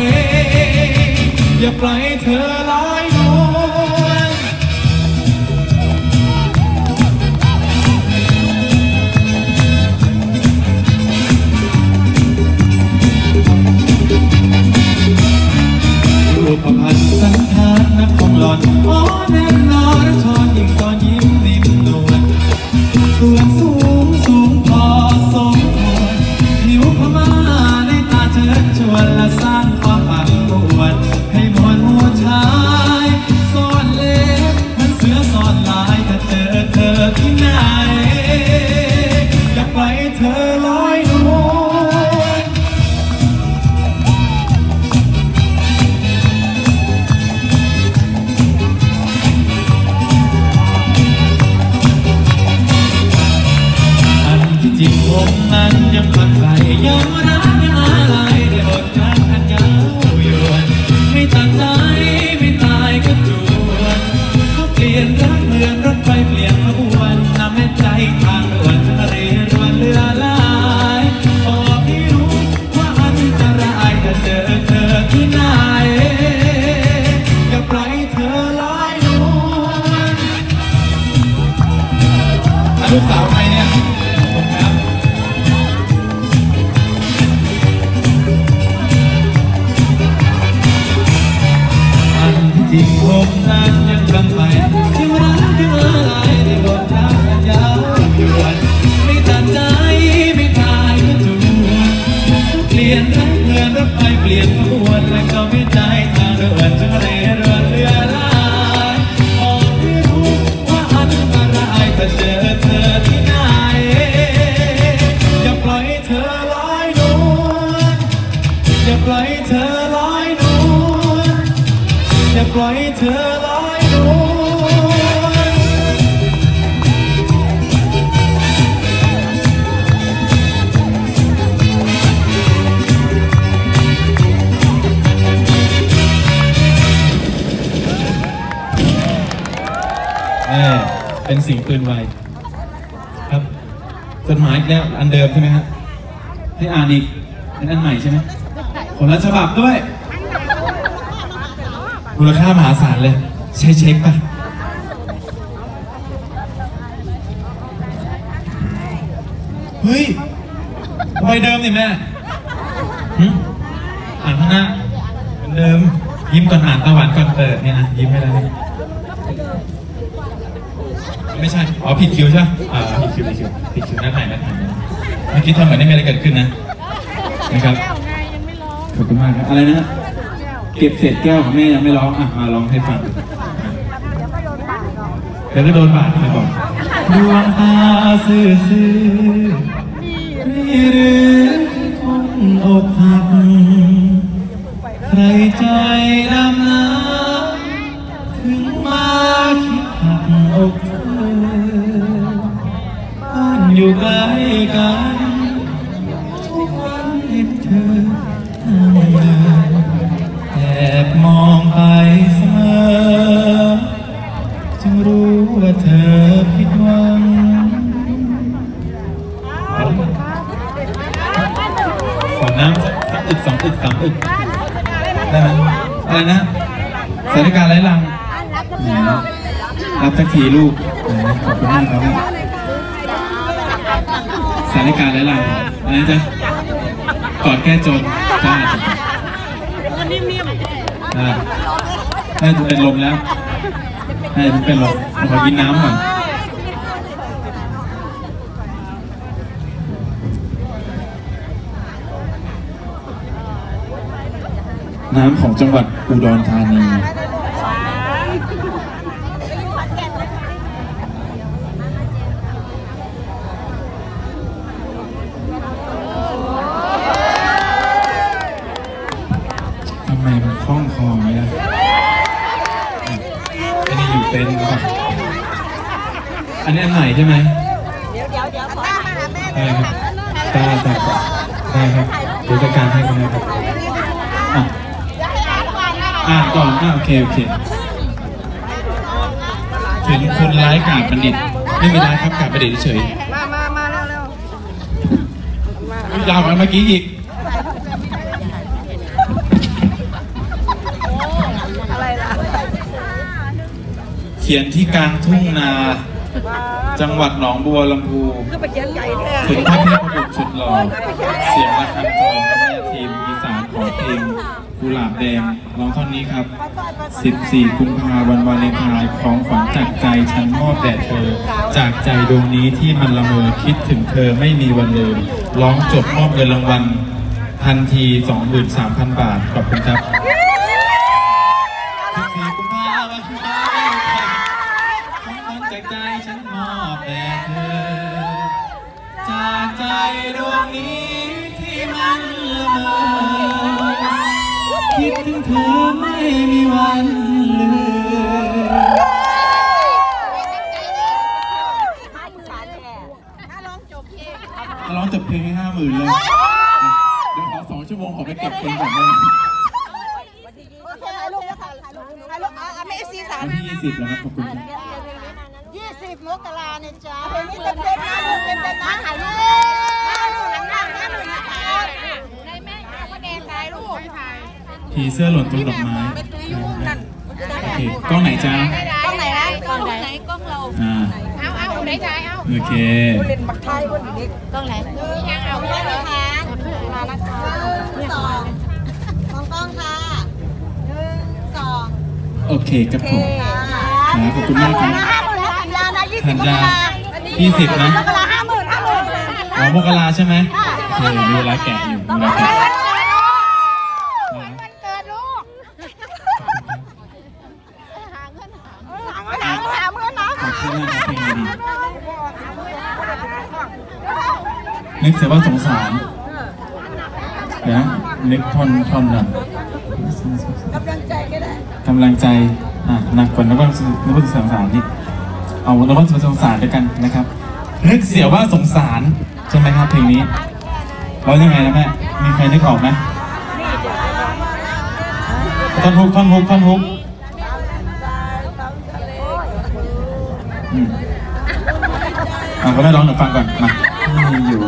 Speaker 4: อย่าปล่อยเธอลอยนวลรูปพันธ์สันทานนักคงหลอนอ๋อแน่นอนชอนยิ่งตอนยิ้มนิ่มนวลส่วนสูงพอสมควรผิวพม่าในตาเชิญชวนและสร้างความปั่นป่วนให้มวลหัวชายซ่อนเล็บมันเสือซ่อนลายถ้าเจอเธอที่ไหนอย่าปล่อยเธอลอยนวลจริงผมนั้นยังฝันใฝ่ยังรักยังอะไรได้อดรักอันยาวยวนไม่ตัดใจไม่ตายก็จวนเขาเปลี่ยนรักเหมือนรถไฟเปลี่ยนขบวนนำให้ใจทางด่วนจะเรียนรวนเรือลายบอกให้รู้ว่าอันตรายถ้าเจอเธอที่ไหนอย่าปล่อยเธอลอยนวลลูกสาวใครเนี่ยจริงผมนั้นยังกำไปที่รักที่มาลายในบทรักอันยาวยวนไม่ตัดใจไม่ตายก็จวนเปลี่ยนรักเหมือนรถไฟเปลี่ยนขบวนและก็ไม่ใจทางเดินจะเรือเรือลายบอกให้รู้ว่าอันตรายถ้าเจอเธอที่ไหนอย่าปล่อยเธอลอยนวลอย่าปล่อยเธอลอยนวลอย่าปล่อยเธอลอยนวลเป็นสิ่งปืนไวครับจดหมายอีกแล้วอันเดิมใช่ไหมฮะให้อ่านอีกเป็นอันใหม่ใช่ไหมคนละฉบับด้วยมูลค่ามหาศาลเลยใช้เช็คป่ะเฮ้ยใบเดิมนี่แม่อ่านข้างหน้าเหมือนเดิมยิ้มก่อนอ่านตะวันก่อนเปิดเนี่ยนะยิ้มให้ได้ไม่ใช่อ๋อผิดคิวใช่ผิดคิวนัดไหนเมื่อกี้ทำเหมือนไม่มีอะไรเกิดขึ้นนะครับขอบคุณมากครับอะไรนะเก็บเศษแก้วของแม่ยังไม่ร้องมาร้องให้ฟังเดี๋ยวก็โดนบาดไปบอกดวงตาซื่อนี่หรือคนอกหักใครใจดำน้ำถึงมาคิดหักอกเธอบ้านอยู่ใกล้กันทุกวันเห็นเธอนั่งเดินแอบมองไปเสมอจึงรู้ว่าเธอผิดหวังขอน้ำสักอึก2 อึก 3 อึกได้ไหมอะไรนะสถานการณ์ไร้ลังรับสักทีลูกขอบคุณมากครับสถานการณ์ไร้ลังอะไรจ๊ะกอดแก้จนจ้าน่าจะเป็นลมแล้วน่าจะเป็นลมขอกินน้ำก่อนน้ำของจังหวัดอุดรธานีทำไมมันคล่องคออย่างนี้ล่ะอันนี้อยู่เป็นหรือเปล่าอันนี้อันไหนใช่ไหมได้ครับได้ครับเดี๋ยวจัดการให้คุณนะครับก่อนโอเคถึงคนร้ายกาจบัณฑิตไม่มีร้ายครับกาจบัณฑิตเฉยมาเร็วยาวกว่าเมื่อกี้อีกเขียนที่กลางทุ่งนาจังหวัดหนองบัวลำพูถึงพระเทพบุตรสุดหล่อเสียงระฆังทองและแม่ทีมอีสานของเพลงกุหลาบแดงร้องท่อนนี้ครับ14 กุมภาพันธ์วันวาเลนไทน์ของขวัญจากใจฉันมอบแด่เธอจากใจดวงนี้ที่มันละเมอคิดถึงเธอไม่มีวันลืมร้องจบมอบเงินรางวัลทันที 23,000 บาทขอบคุณครับ14 กุมภาพันธ์ของขวัญจากใจฉันมอบแด่เธอจากใจดวงนี้ที่มันละเมอคิดถึงเธอไม่มีวันลืมร้องจบเพลงให้50,000เลยเดี๋ยวขอ2 ชั่วโมงขอไปเก็บเพลงก่อนได้ไหม
Speaker 2: ไม่ซีสาม
Speaker 4: วันที่20แล้วครับขอบคุณครับ
Speaker 2: 20 มกราเนี่ยจ้าเพลงนี้เต็มๆนะเต็มๆนะถ่ายรูป
Speaker 4: ผีเสื้อหล่นต้นดอกไม้โอเคกล้องไหนจ้าก
Speaker 2: ล้องไหนนะกล้องไหน
Speaker 1: กล้องเรา
Speaker 2: เอาไหนถ่ายเอา
Speaker 4: โอเค
Speaker 2: เล่นบักไทยคนนี้กล้องไหนยังเอาได้ไหมคะมานะคะ2 มองกล้องค่ะ1 2
Speaker 4: โอเคครับผมขอบคุณมากครับ
Speaker 2: สัญญานะ
Speaker 4: 20นะ
Speaker 2: มกรา50,000
Speaker 4: มกราใช่ไหมโอเคมีเวลาแกะอยู่มีเวลาแกะนึกเสียว่าสงสารเดี๋ยวนึกท่อนนะกำลังใจหนักกว่านึกว่าสงสารนี่เอานึกว่าสงสารด้วยกันนะครับนึกเสียว่าสงสารใช่ไหมครับเพลงนี้เรายังไงนะแม่มีใครนึกออกไหมท่อนฮุกก็ไม่ร้องหนูฟังก่อนมาอยู่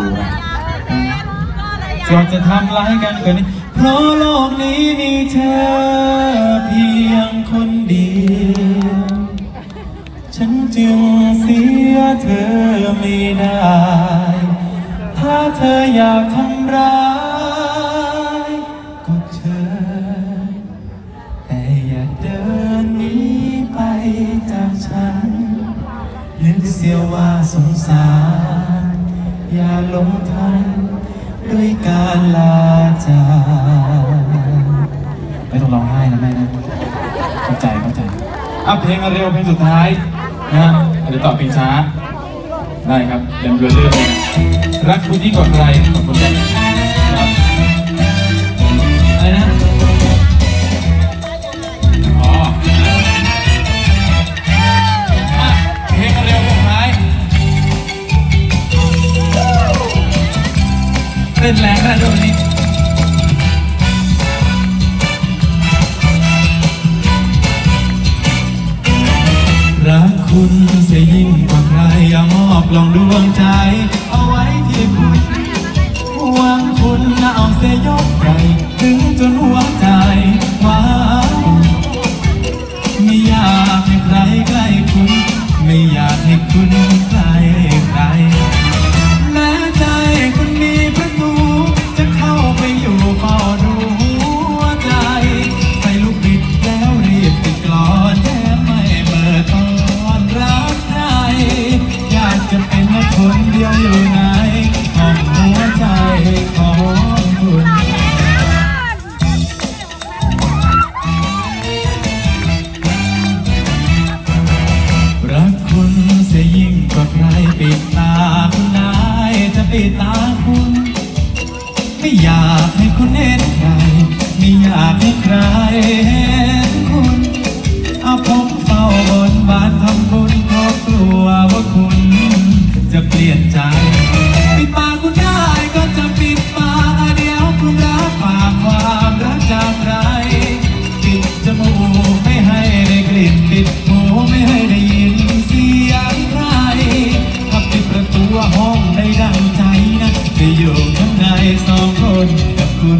Speaker 4: ก่อนจะทำร้ายกันกว่านี้เพราะโลกนี้มีเธอเพียงคนเดียวฉันจึงเสียเธอไม่ได้ถ้าเธออยากทำร้ายว่าสงสารอย่าหลงทันด้วยการลาจากไม่ต้องร้องไห้นะแม่นะเข้าใจเพลงเร็วเพลงสุดท้ายนะเดี๋ยวต่อเพลงช้าได้ครับเดินเรื่อยๆรักคุณยิ่งกว่าใครขอบคุณครับอะไรนะอ๋อเพลงเร็วเพลงสุดท้ายเต้นแรงนะดูนี่รักคุณเสียยิ่งกว่าใครอย่ามอบลองดวงใจเอาไว้ที่คุณหวังคุณนะเอาเสียยกใจถึงจนหัวใจว้าวไม่อยากให้ใครใกล้คุณไม่อยากให้คุณใกล้ใครแม้ใจคุณมีประตูจะเข้าไปอยู่เฝ้าดูหัวใจใส่ลูกบิดแล้วรีบปิดกลอนแทบไม่เปิดตอนรักใครอยากจะเป็นคนเดียวอยู่ในห้องหัวใจของคุณรักคุณเสียยิ่งกว่าใครปิดตาคุณนายจะปิดตาคุณไม่อยากให้คุณเห็นใครไม่อยากให้ใครเห็นคุณเอาผมเฝ้าบนบานทำบุญเพราะกลัวว่าคุณจะเปลี่ยนใจปิดปากคุณได้ก็จะปิดปากเดี๋ยวคุณรับปากความรักจากใครปิดจมูกไม่ให้ได้กลิ่นปิดหูไม่ให้ได้ยินเสียงใครถ้าปิดประตูห้องได้ดังใจนะจะอยู่ข้างในสองคนกับคุณ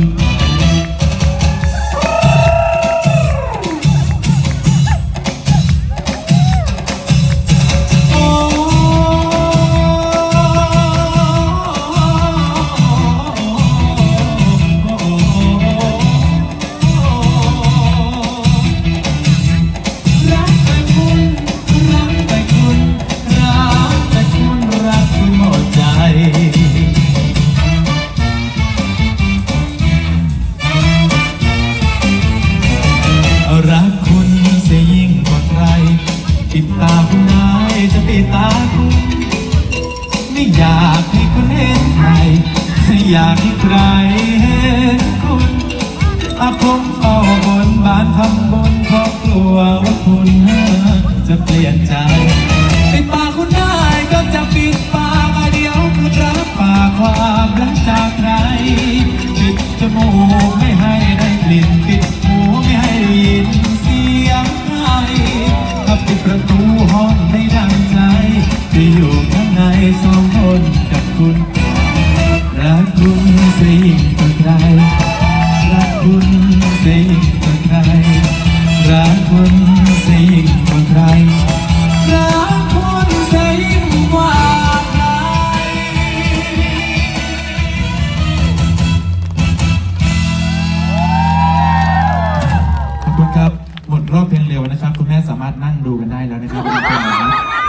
Speaker 4: รักคุณเสียยิ่งกว่าใครปิดตาคุณนายจะปิดตาคุณไม่อยากให้คุณเห็นใครไม่อยากให้ใครเห็นคุณผมเฝ้าบนบานทำบุญเพราะกลัวว่าคุณจะเปลี่ยนใจปิดปากคุณได้ก็จะปิดปากเดี๋ยวคุณรับปากความรักจากใครปิดจมูกไม่ให้ได้กลิ่นปิดหูไม่ให้ได้ยินเสียงใครถ้าปิดประตูห้องไม่ดังใจจะอยู่ข้างในสองคนกับคุณรักคุณเสียยิ่งกว่าใครรักคุณเสียยิ่งกว่าใครรักคุณเสียยิ่งกว่าใครรักคุณเสียยิ่งกว่าใครขอบคุณครับหมดรอบเพลงเร็วนะครับคุณแม่สามารถนั่งดูกันได้แล้วนะครับเป็นเพลงอะไร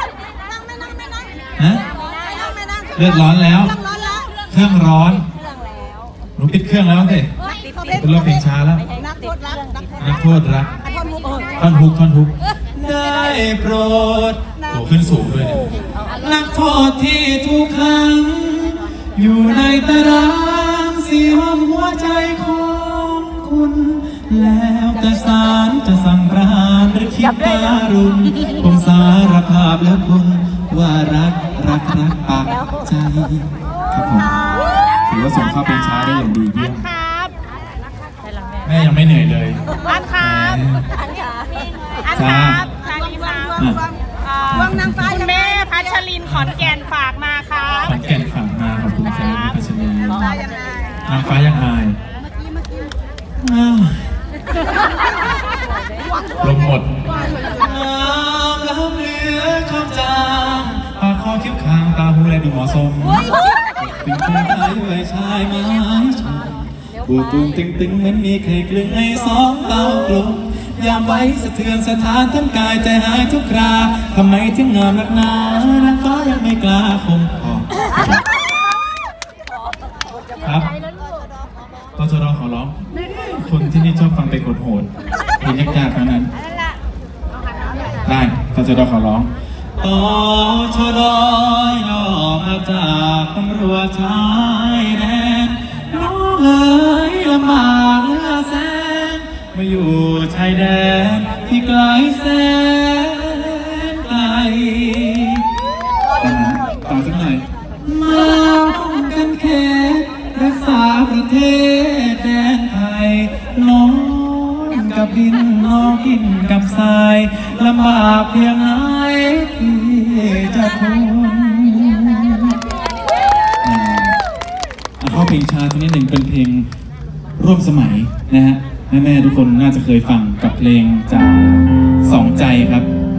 Speaker 4: ฮะเลือดร้อนแล้วเครื่องร้อนหนูปิดเครื่องแล้วสิเป็นรอบเพลงช้าแล้วนักโทษรักท่อนฮุกได้โปรดโอ้ขึ้นสูงด้วยเนี่ยนักโทษที่ถูกขังอยู่ในตารางสีห้องหัวใจของคุณแล้วแต่ศาลจะสั่งประหารหรือคิดการุณผมสารภาพแล้วคุณว่ารักปากใจครับผมถือว่าส่งเข้าเพลงช้าได้อย่างดีเยี่ยมแม่ยังไม่เหนื่อยเลยอันครับจ้า
Speaker 2: คุณแม่พัชรินขอนแก่นฝากมาค่ะ
Speaker 4: ขอนแก่นฝากมาขอบคุณครับพัชรินนางฟ้ายังอายลมหมดน้ำล้ำเหลือข้ามจางปากคอคิ้วคางตาหูแลดูเหมาะสมตึงตึงตายด้วยชายไม้ชมบูตุงตึงตึงเหมือนมีใครกลึงให้สองเต้ากลมยามไว้สะเทือนสถานทั้งกายใจหายทุกคราทำไมถึงงามนักหนานักฟ้ายังไม่กล้าคงพอครับตชดขอร้องคนที่นี่ชอบฟังไปกดโหดเพลงยากๆทั้งนั้นได้ตชดขอร้องตชดย่อมาจากตำรวจชายแดนน้องเอ๋ยลำบากเหลือแสนมาอยู่ชายแดนที่ไกลแสนไกลต่อสักหน่อยมาป้องกันเขตรักษาประเทศแดนไทยน้องกับดินน้องกินกับทรายลำบากเพียงไหนที่จะทนเข้าเพลงช้าตัวนี้หนึ่งเป็นเพลงร่วมสมัยนะฮะแม่ๆทุกคนน่าจะเคยฟังกับเพลงจากสองใจครับ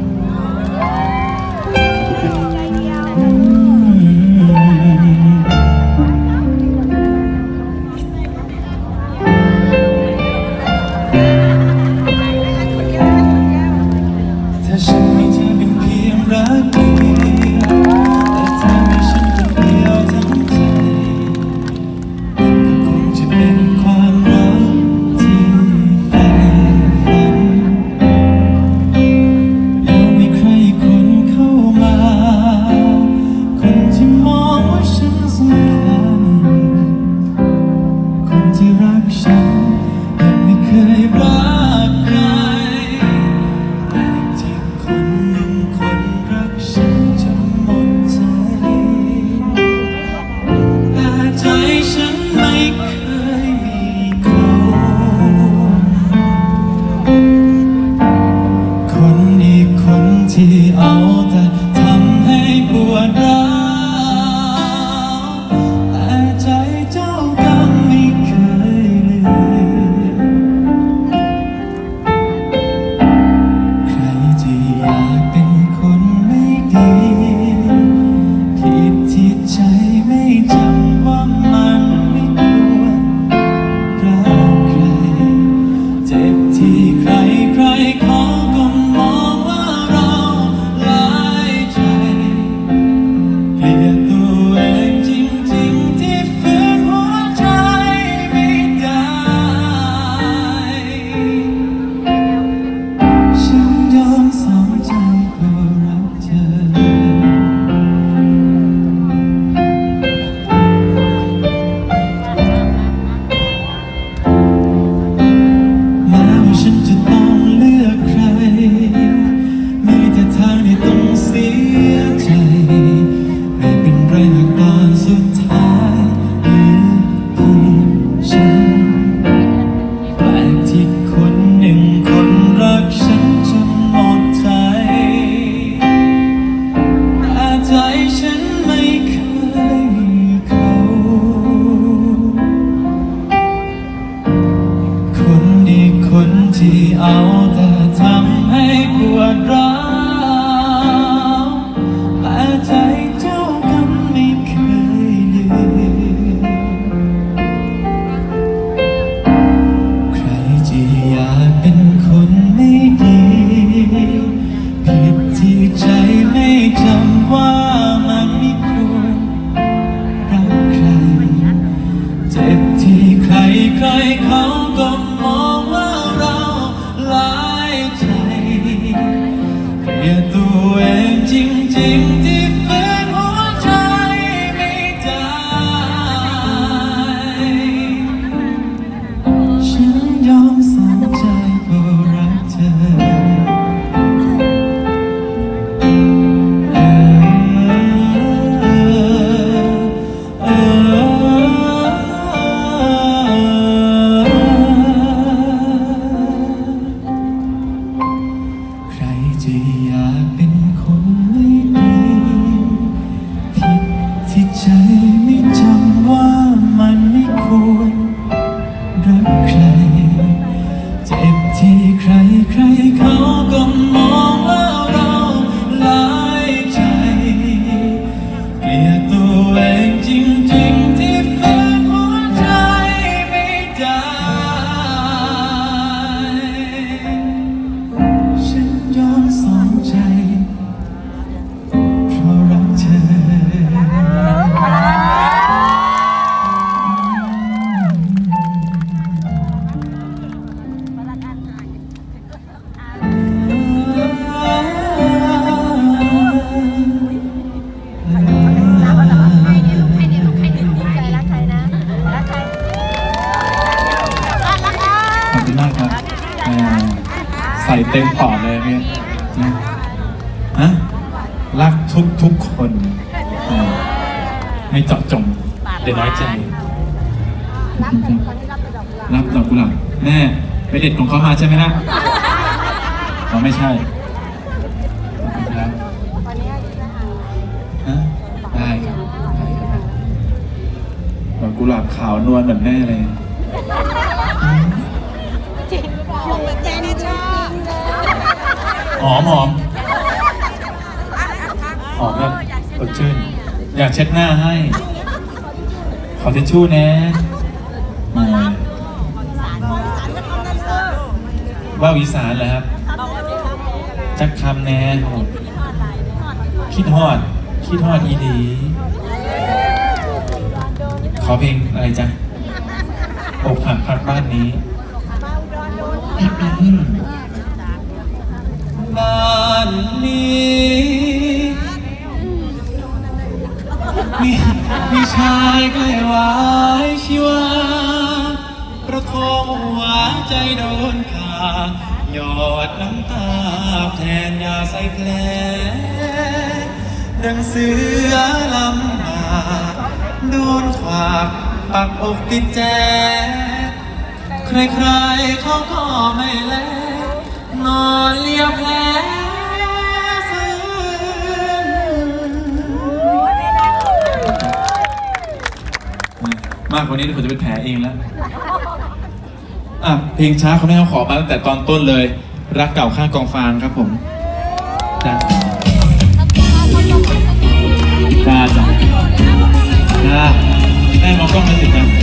Speaker 4: ถ้าฉันไม่เธอเป็นเพียงรักเดียวแต่เธอมีฉันคนเดียวทั้งใจก็คงจะเป็นความรักที่ใฝ่ฝันแล้วมีใครคนเข้ามาคนที่มองว่าฉันสำคัญคนที่รักฉันยังไม่เคยรักใครแต่จริงคนหนึ่งคนรักฉันจนหมดใจแต่ใจฉันไม่เคยมีเขาคนอีกคนที่เอาแต่ทำให้ปวดร้าวแต่ใจเจ้ากรรมไม่เคยลืมใครจะอยากเป็นคนไม่ดีผิดที่ใจไม่จำว่ามันไม่ควรรักใครเจ็บที่ใครเขาก็มองว่าเราหลายใจเกลียดตัวเองจริงๆที่ฝืนหัวใจไม่ได้ฉันยอมสองใจเพราะรักเธอแม้ว่าฉันจะต้องเลือกใครมีแต่ทางที่ต้องเสียใจไม่เป็นไรหากตอนสุดท้ายเหลือเพียงฉันแปลกที่คนหนึ่งคนรักฉันจนหมดใจแต่ใจฉันไม่เคยมีเขาคนอีกคนที่เอาแต่ทำให้ปวดร้าวแต่ใจเจ้ากันไม่เคยลืมใครจะอยากเป็นคนไม่ดีผิดที่ใจไม่จำว่ามันไม่ควรรักใครเจ็บที่ใครเขาก็มองว่าเราหลายใส่เต็มปอดเลยเนี่ยนะฮะรักทุกคนไม่เจาะจงเดี๋ยวน้อยใจรับดอกกุหลาบแม่ไปเด็ดของเขามาใช่ไหมฮะเขาไม่ใช่ครับฮะได้ครับดอกกุหลาบขาวนวลแบบแม่เลยหอมแบบสดชื่นอยากเช็ดหน้าให้ขอทิชชู่แน่ว่าอีสานเหรอครับจักคำแน่คิดฮอดอีดีขอเพลงอะไรจ๊ะอกหักพักบ้านนี้บ้านนี้มีชายใกล้ไว้ชีวาประคองหัวใจโดนขาหยอดน้ำตาแทนยาใส่แผลดังเสือลำบากโดนขวากปักอกติดแจใครๆเขาก็ไม่แลนอนเลียวแผลฟื้นมากกว่านี้ผมจะเป็นแผลเองแล้วเพลงช้าเขาไม่เอาขอมาตั้งแต่ตอนต้นเลยรักเก่าข้างกองฟางครับผมจ้าจ้าแม่มองกล้องมาสิจ้า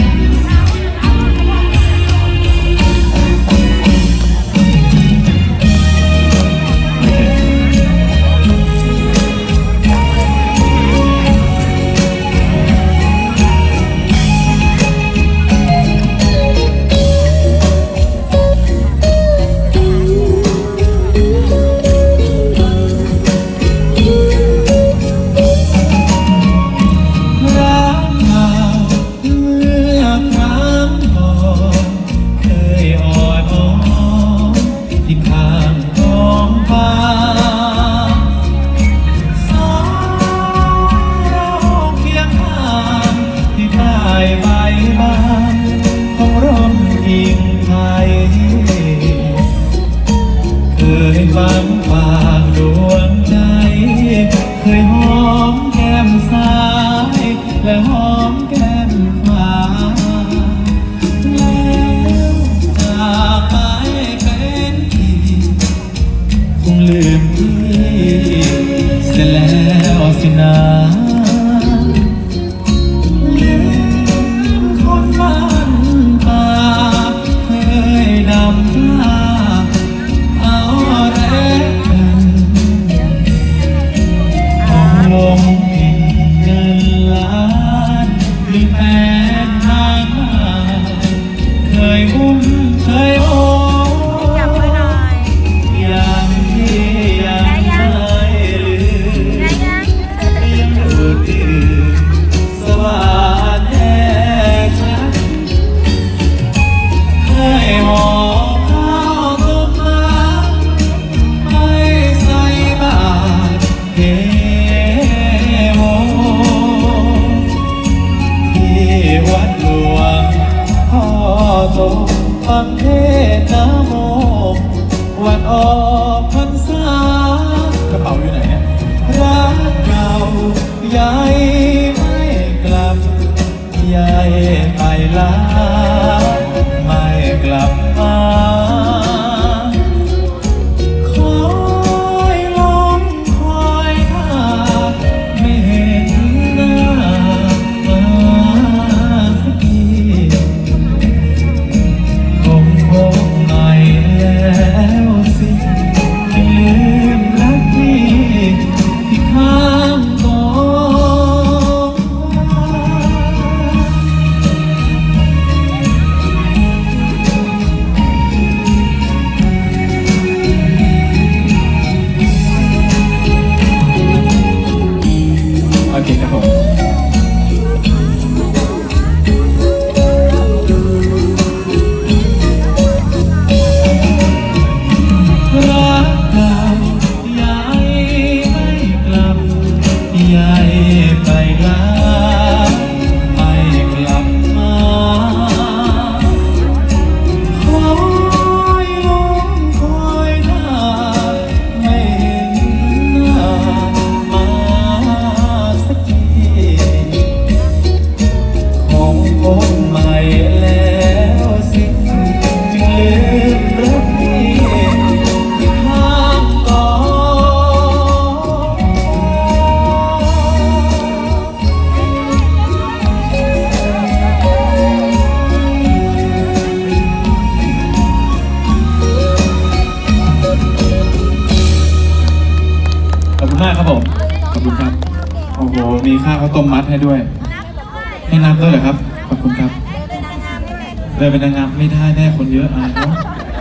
Speaker 4: ค่าข้าวต้มมัดให้ด้วย ให้นับด้วยเหรอครับ ขอบคุณครับเดินเป็นนางงามไม่ได้แน่คนเยอะอายเขา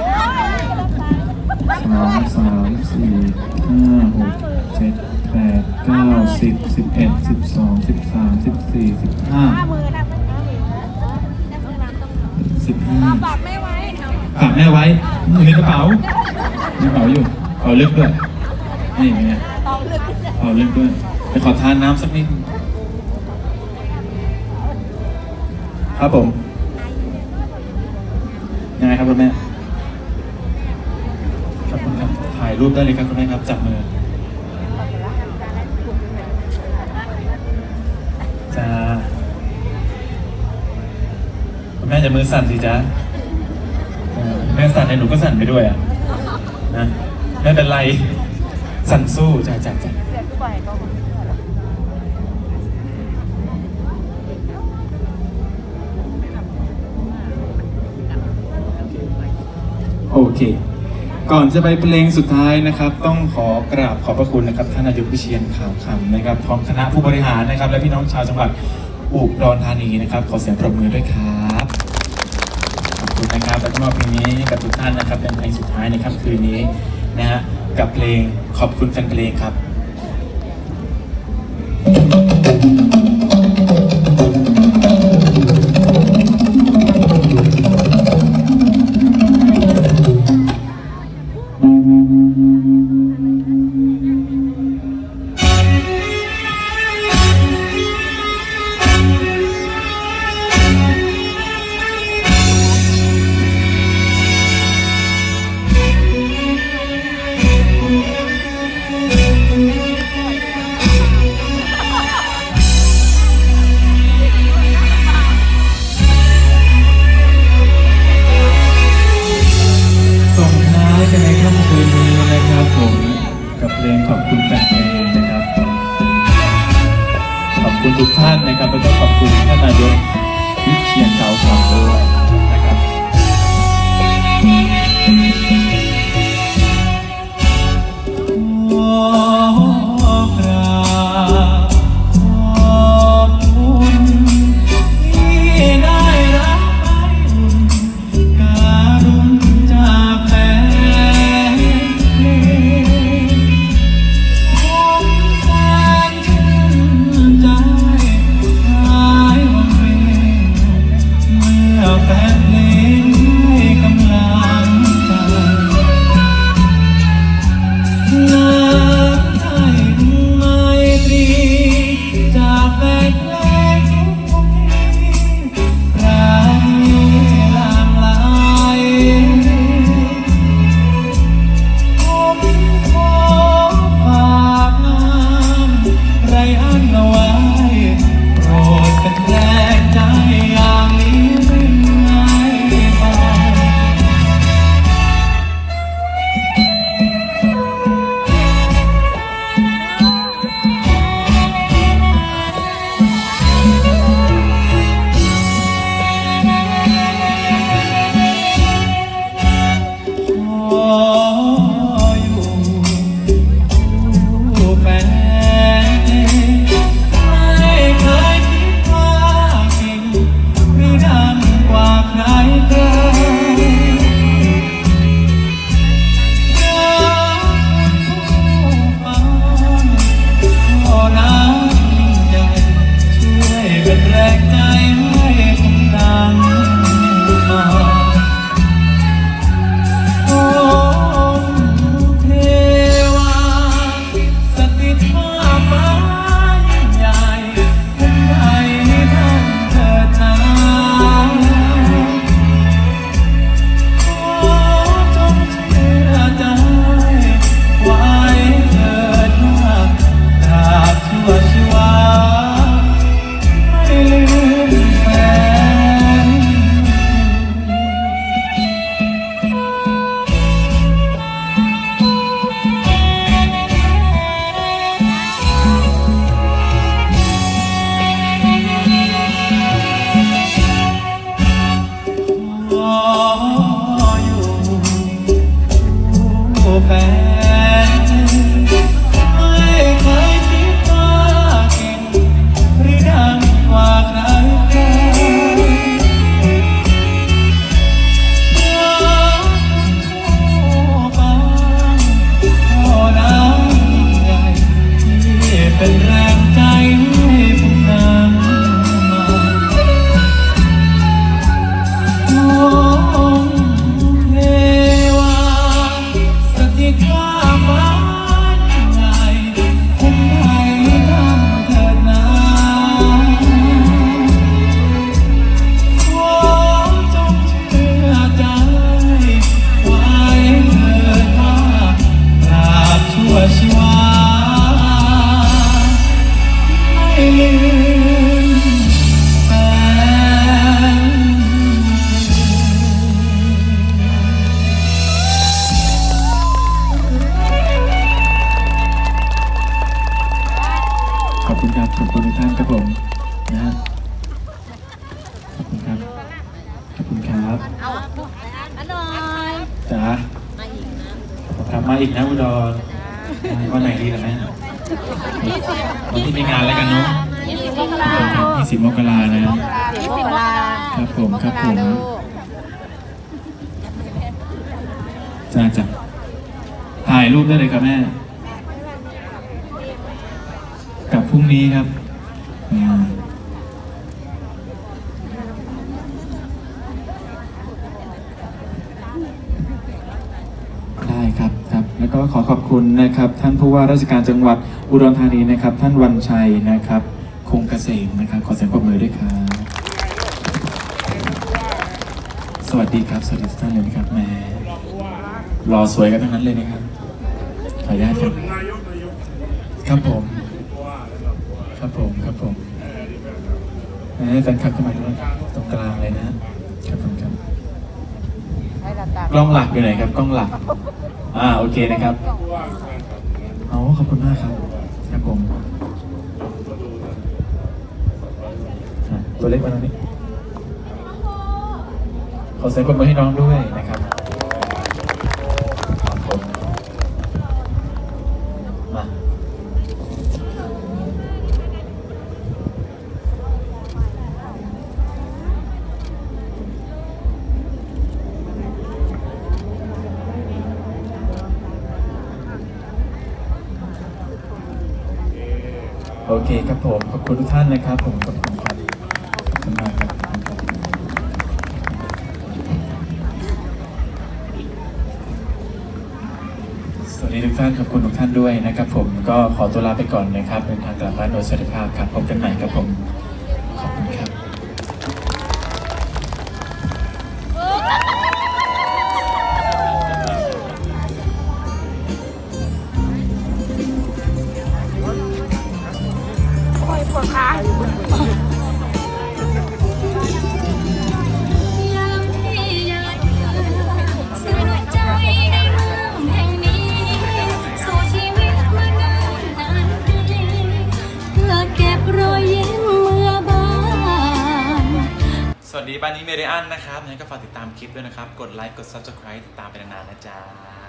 Speaker 4: 2 3 4 5 6 7 8 9 10 11 12 13 14 15 15 ฝากแม่ไว้ในกระเป๋าอยู่เอาลึกด้วยนี่ไงเอาลึกด้วยไปขอทานน้ำสักนิดครับผมยังไงครับคุณแม่ขอบคุณครับถ่ายรูปได้เลยครับคุณแม่ครับจับมือจ้าคุณแม่จะมือสั่นสิจ้าแม่สั่นให้หนูก็สั่นไปด้วยอ่ะนะไม่เป็นไรสั่นสู้จ้าโอเคก่อนจะไปเพลงสุดท้ายนะครับต้องขอกราบขอบพระคุณนะครับท่านนายกวิเชียรขาวคำนะครับพร้อมคณะผู้บริหารนะครับและพี่น้องชาวจังหวัดอุดรธานีนะครับขอเสียงปรบมือด้วยครับขอบคุณนะครับและมอบเพลงนี้ให้กับทุกท่านนะครับเป็นเพลงสุดท้ายในค่ำคืนนี้นะฮะกับเพลงขอบคุณแฟนเพลงครับ
Speaker 2: อร่อย
Speaker 4: จ๋า
Speaker 2: มาอีกนะ
Speaker 4: ครับมาอีกนะอุดรวันไหนดีล่ะแม่วันที่มีงานแล้วกันเนาะ
Speaker 2: 20 มกรา
Speaker 4: 20 มกรานะ
Speaker 2: 20 มกรา
Speaker 4: ครับผมครับผมจ้าจ้ะถ่ายรูปได้เลยครับแม่กับพรุ่งนี้ครับได้ครับครับแล้วก็ขอขอบคุณนะครับท่านผู้ว่าราชการจังหวัดอุดรธานีนะครับท่านวันชัยนะครับคงเกษมนะครับขอเสียงปรบมือด้วยครับสวัสดีครับสวัสดีทุกท่านเลยนะครับแม่รอสวยกันทั้งนั้นเลยนะครับขออนุญาตครับครับผมครับผมครับผมให้แฟนคลับเข้ามาด้วยตรงกลางเลยนะครับผมครับกล้องหลักอยู่ไหนครับกล้องหลักโอเคนะครับขอบคุณมากครับครับผมตัวเล็กมาตรงนี้ขอเสียงปรบมือให้น้องด้วยนะครับครับผมมาโอเคครับผมขอบคุณทุกท่านนะครับผมขอบคุณครับขอบคุณมากครับสวัสดีทุกท่านขอบคุณทุกท่านด้วยนะครับผมก็ขอตัวลาไปก่อนนะครับเดินทางกลับบ้านโดยสวัสดิภาพครับพบกันใหม่ครับผมขอบคุณครับสวัสดีบ้านนี้เมเดียนนะครับงั้นก็ฝากติดตามคลิปด้วยนะครับกดไลค์กด Subscribe ติดตามไปนานๆนะจ๊ะ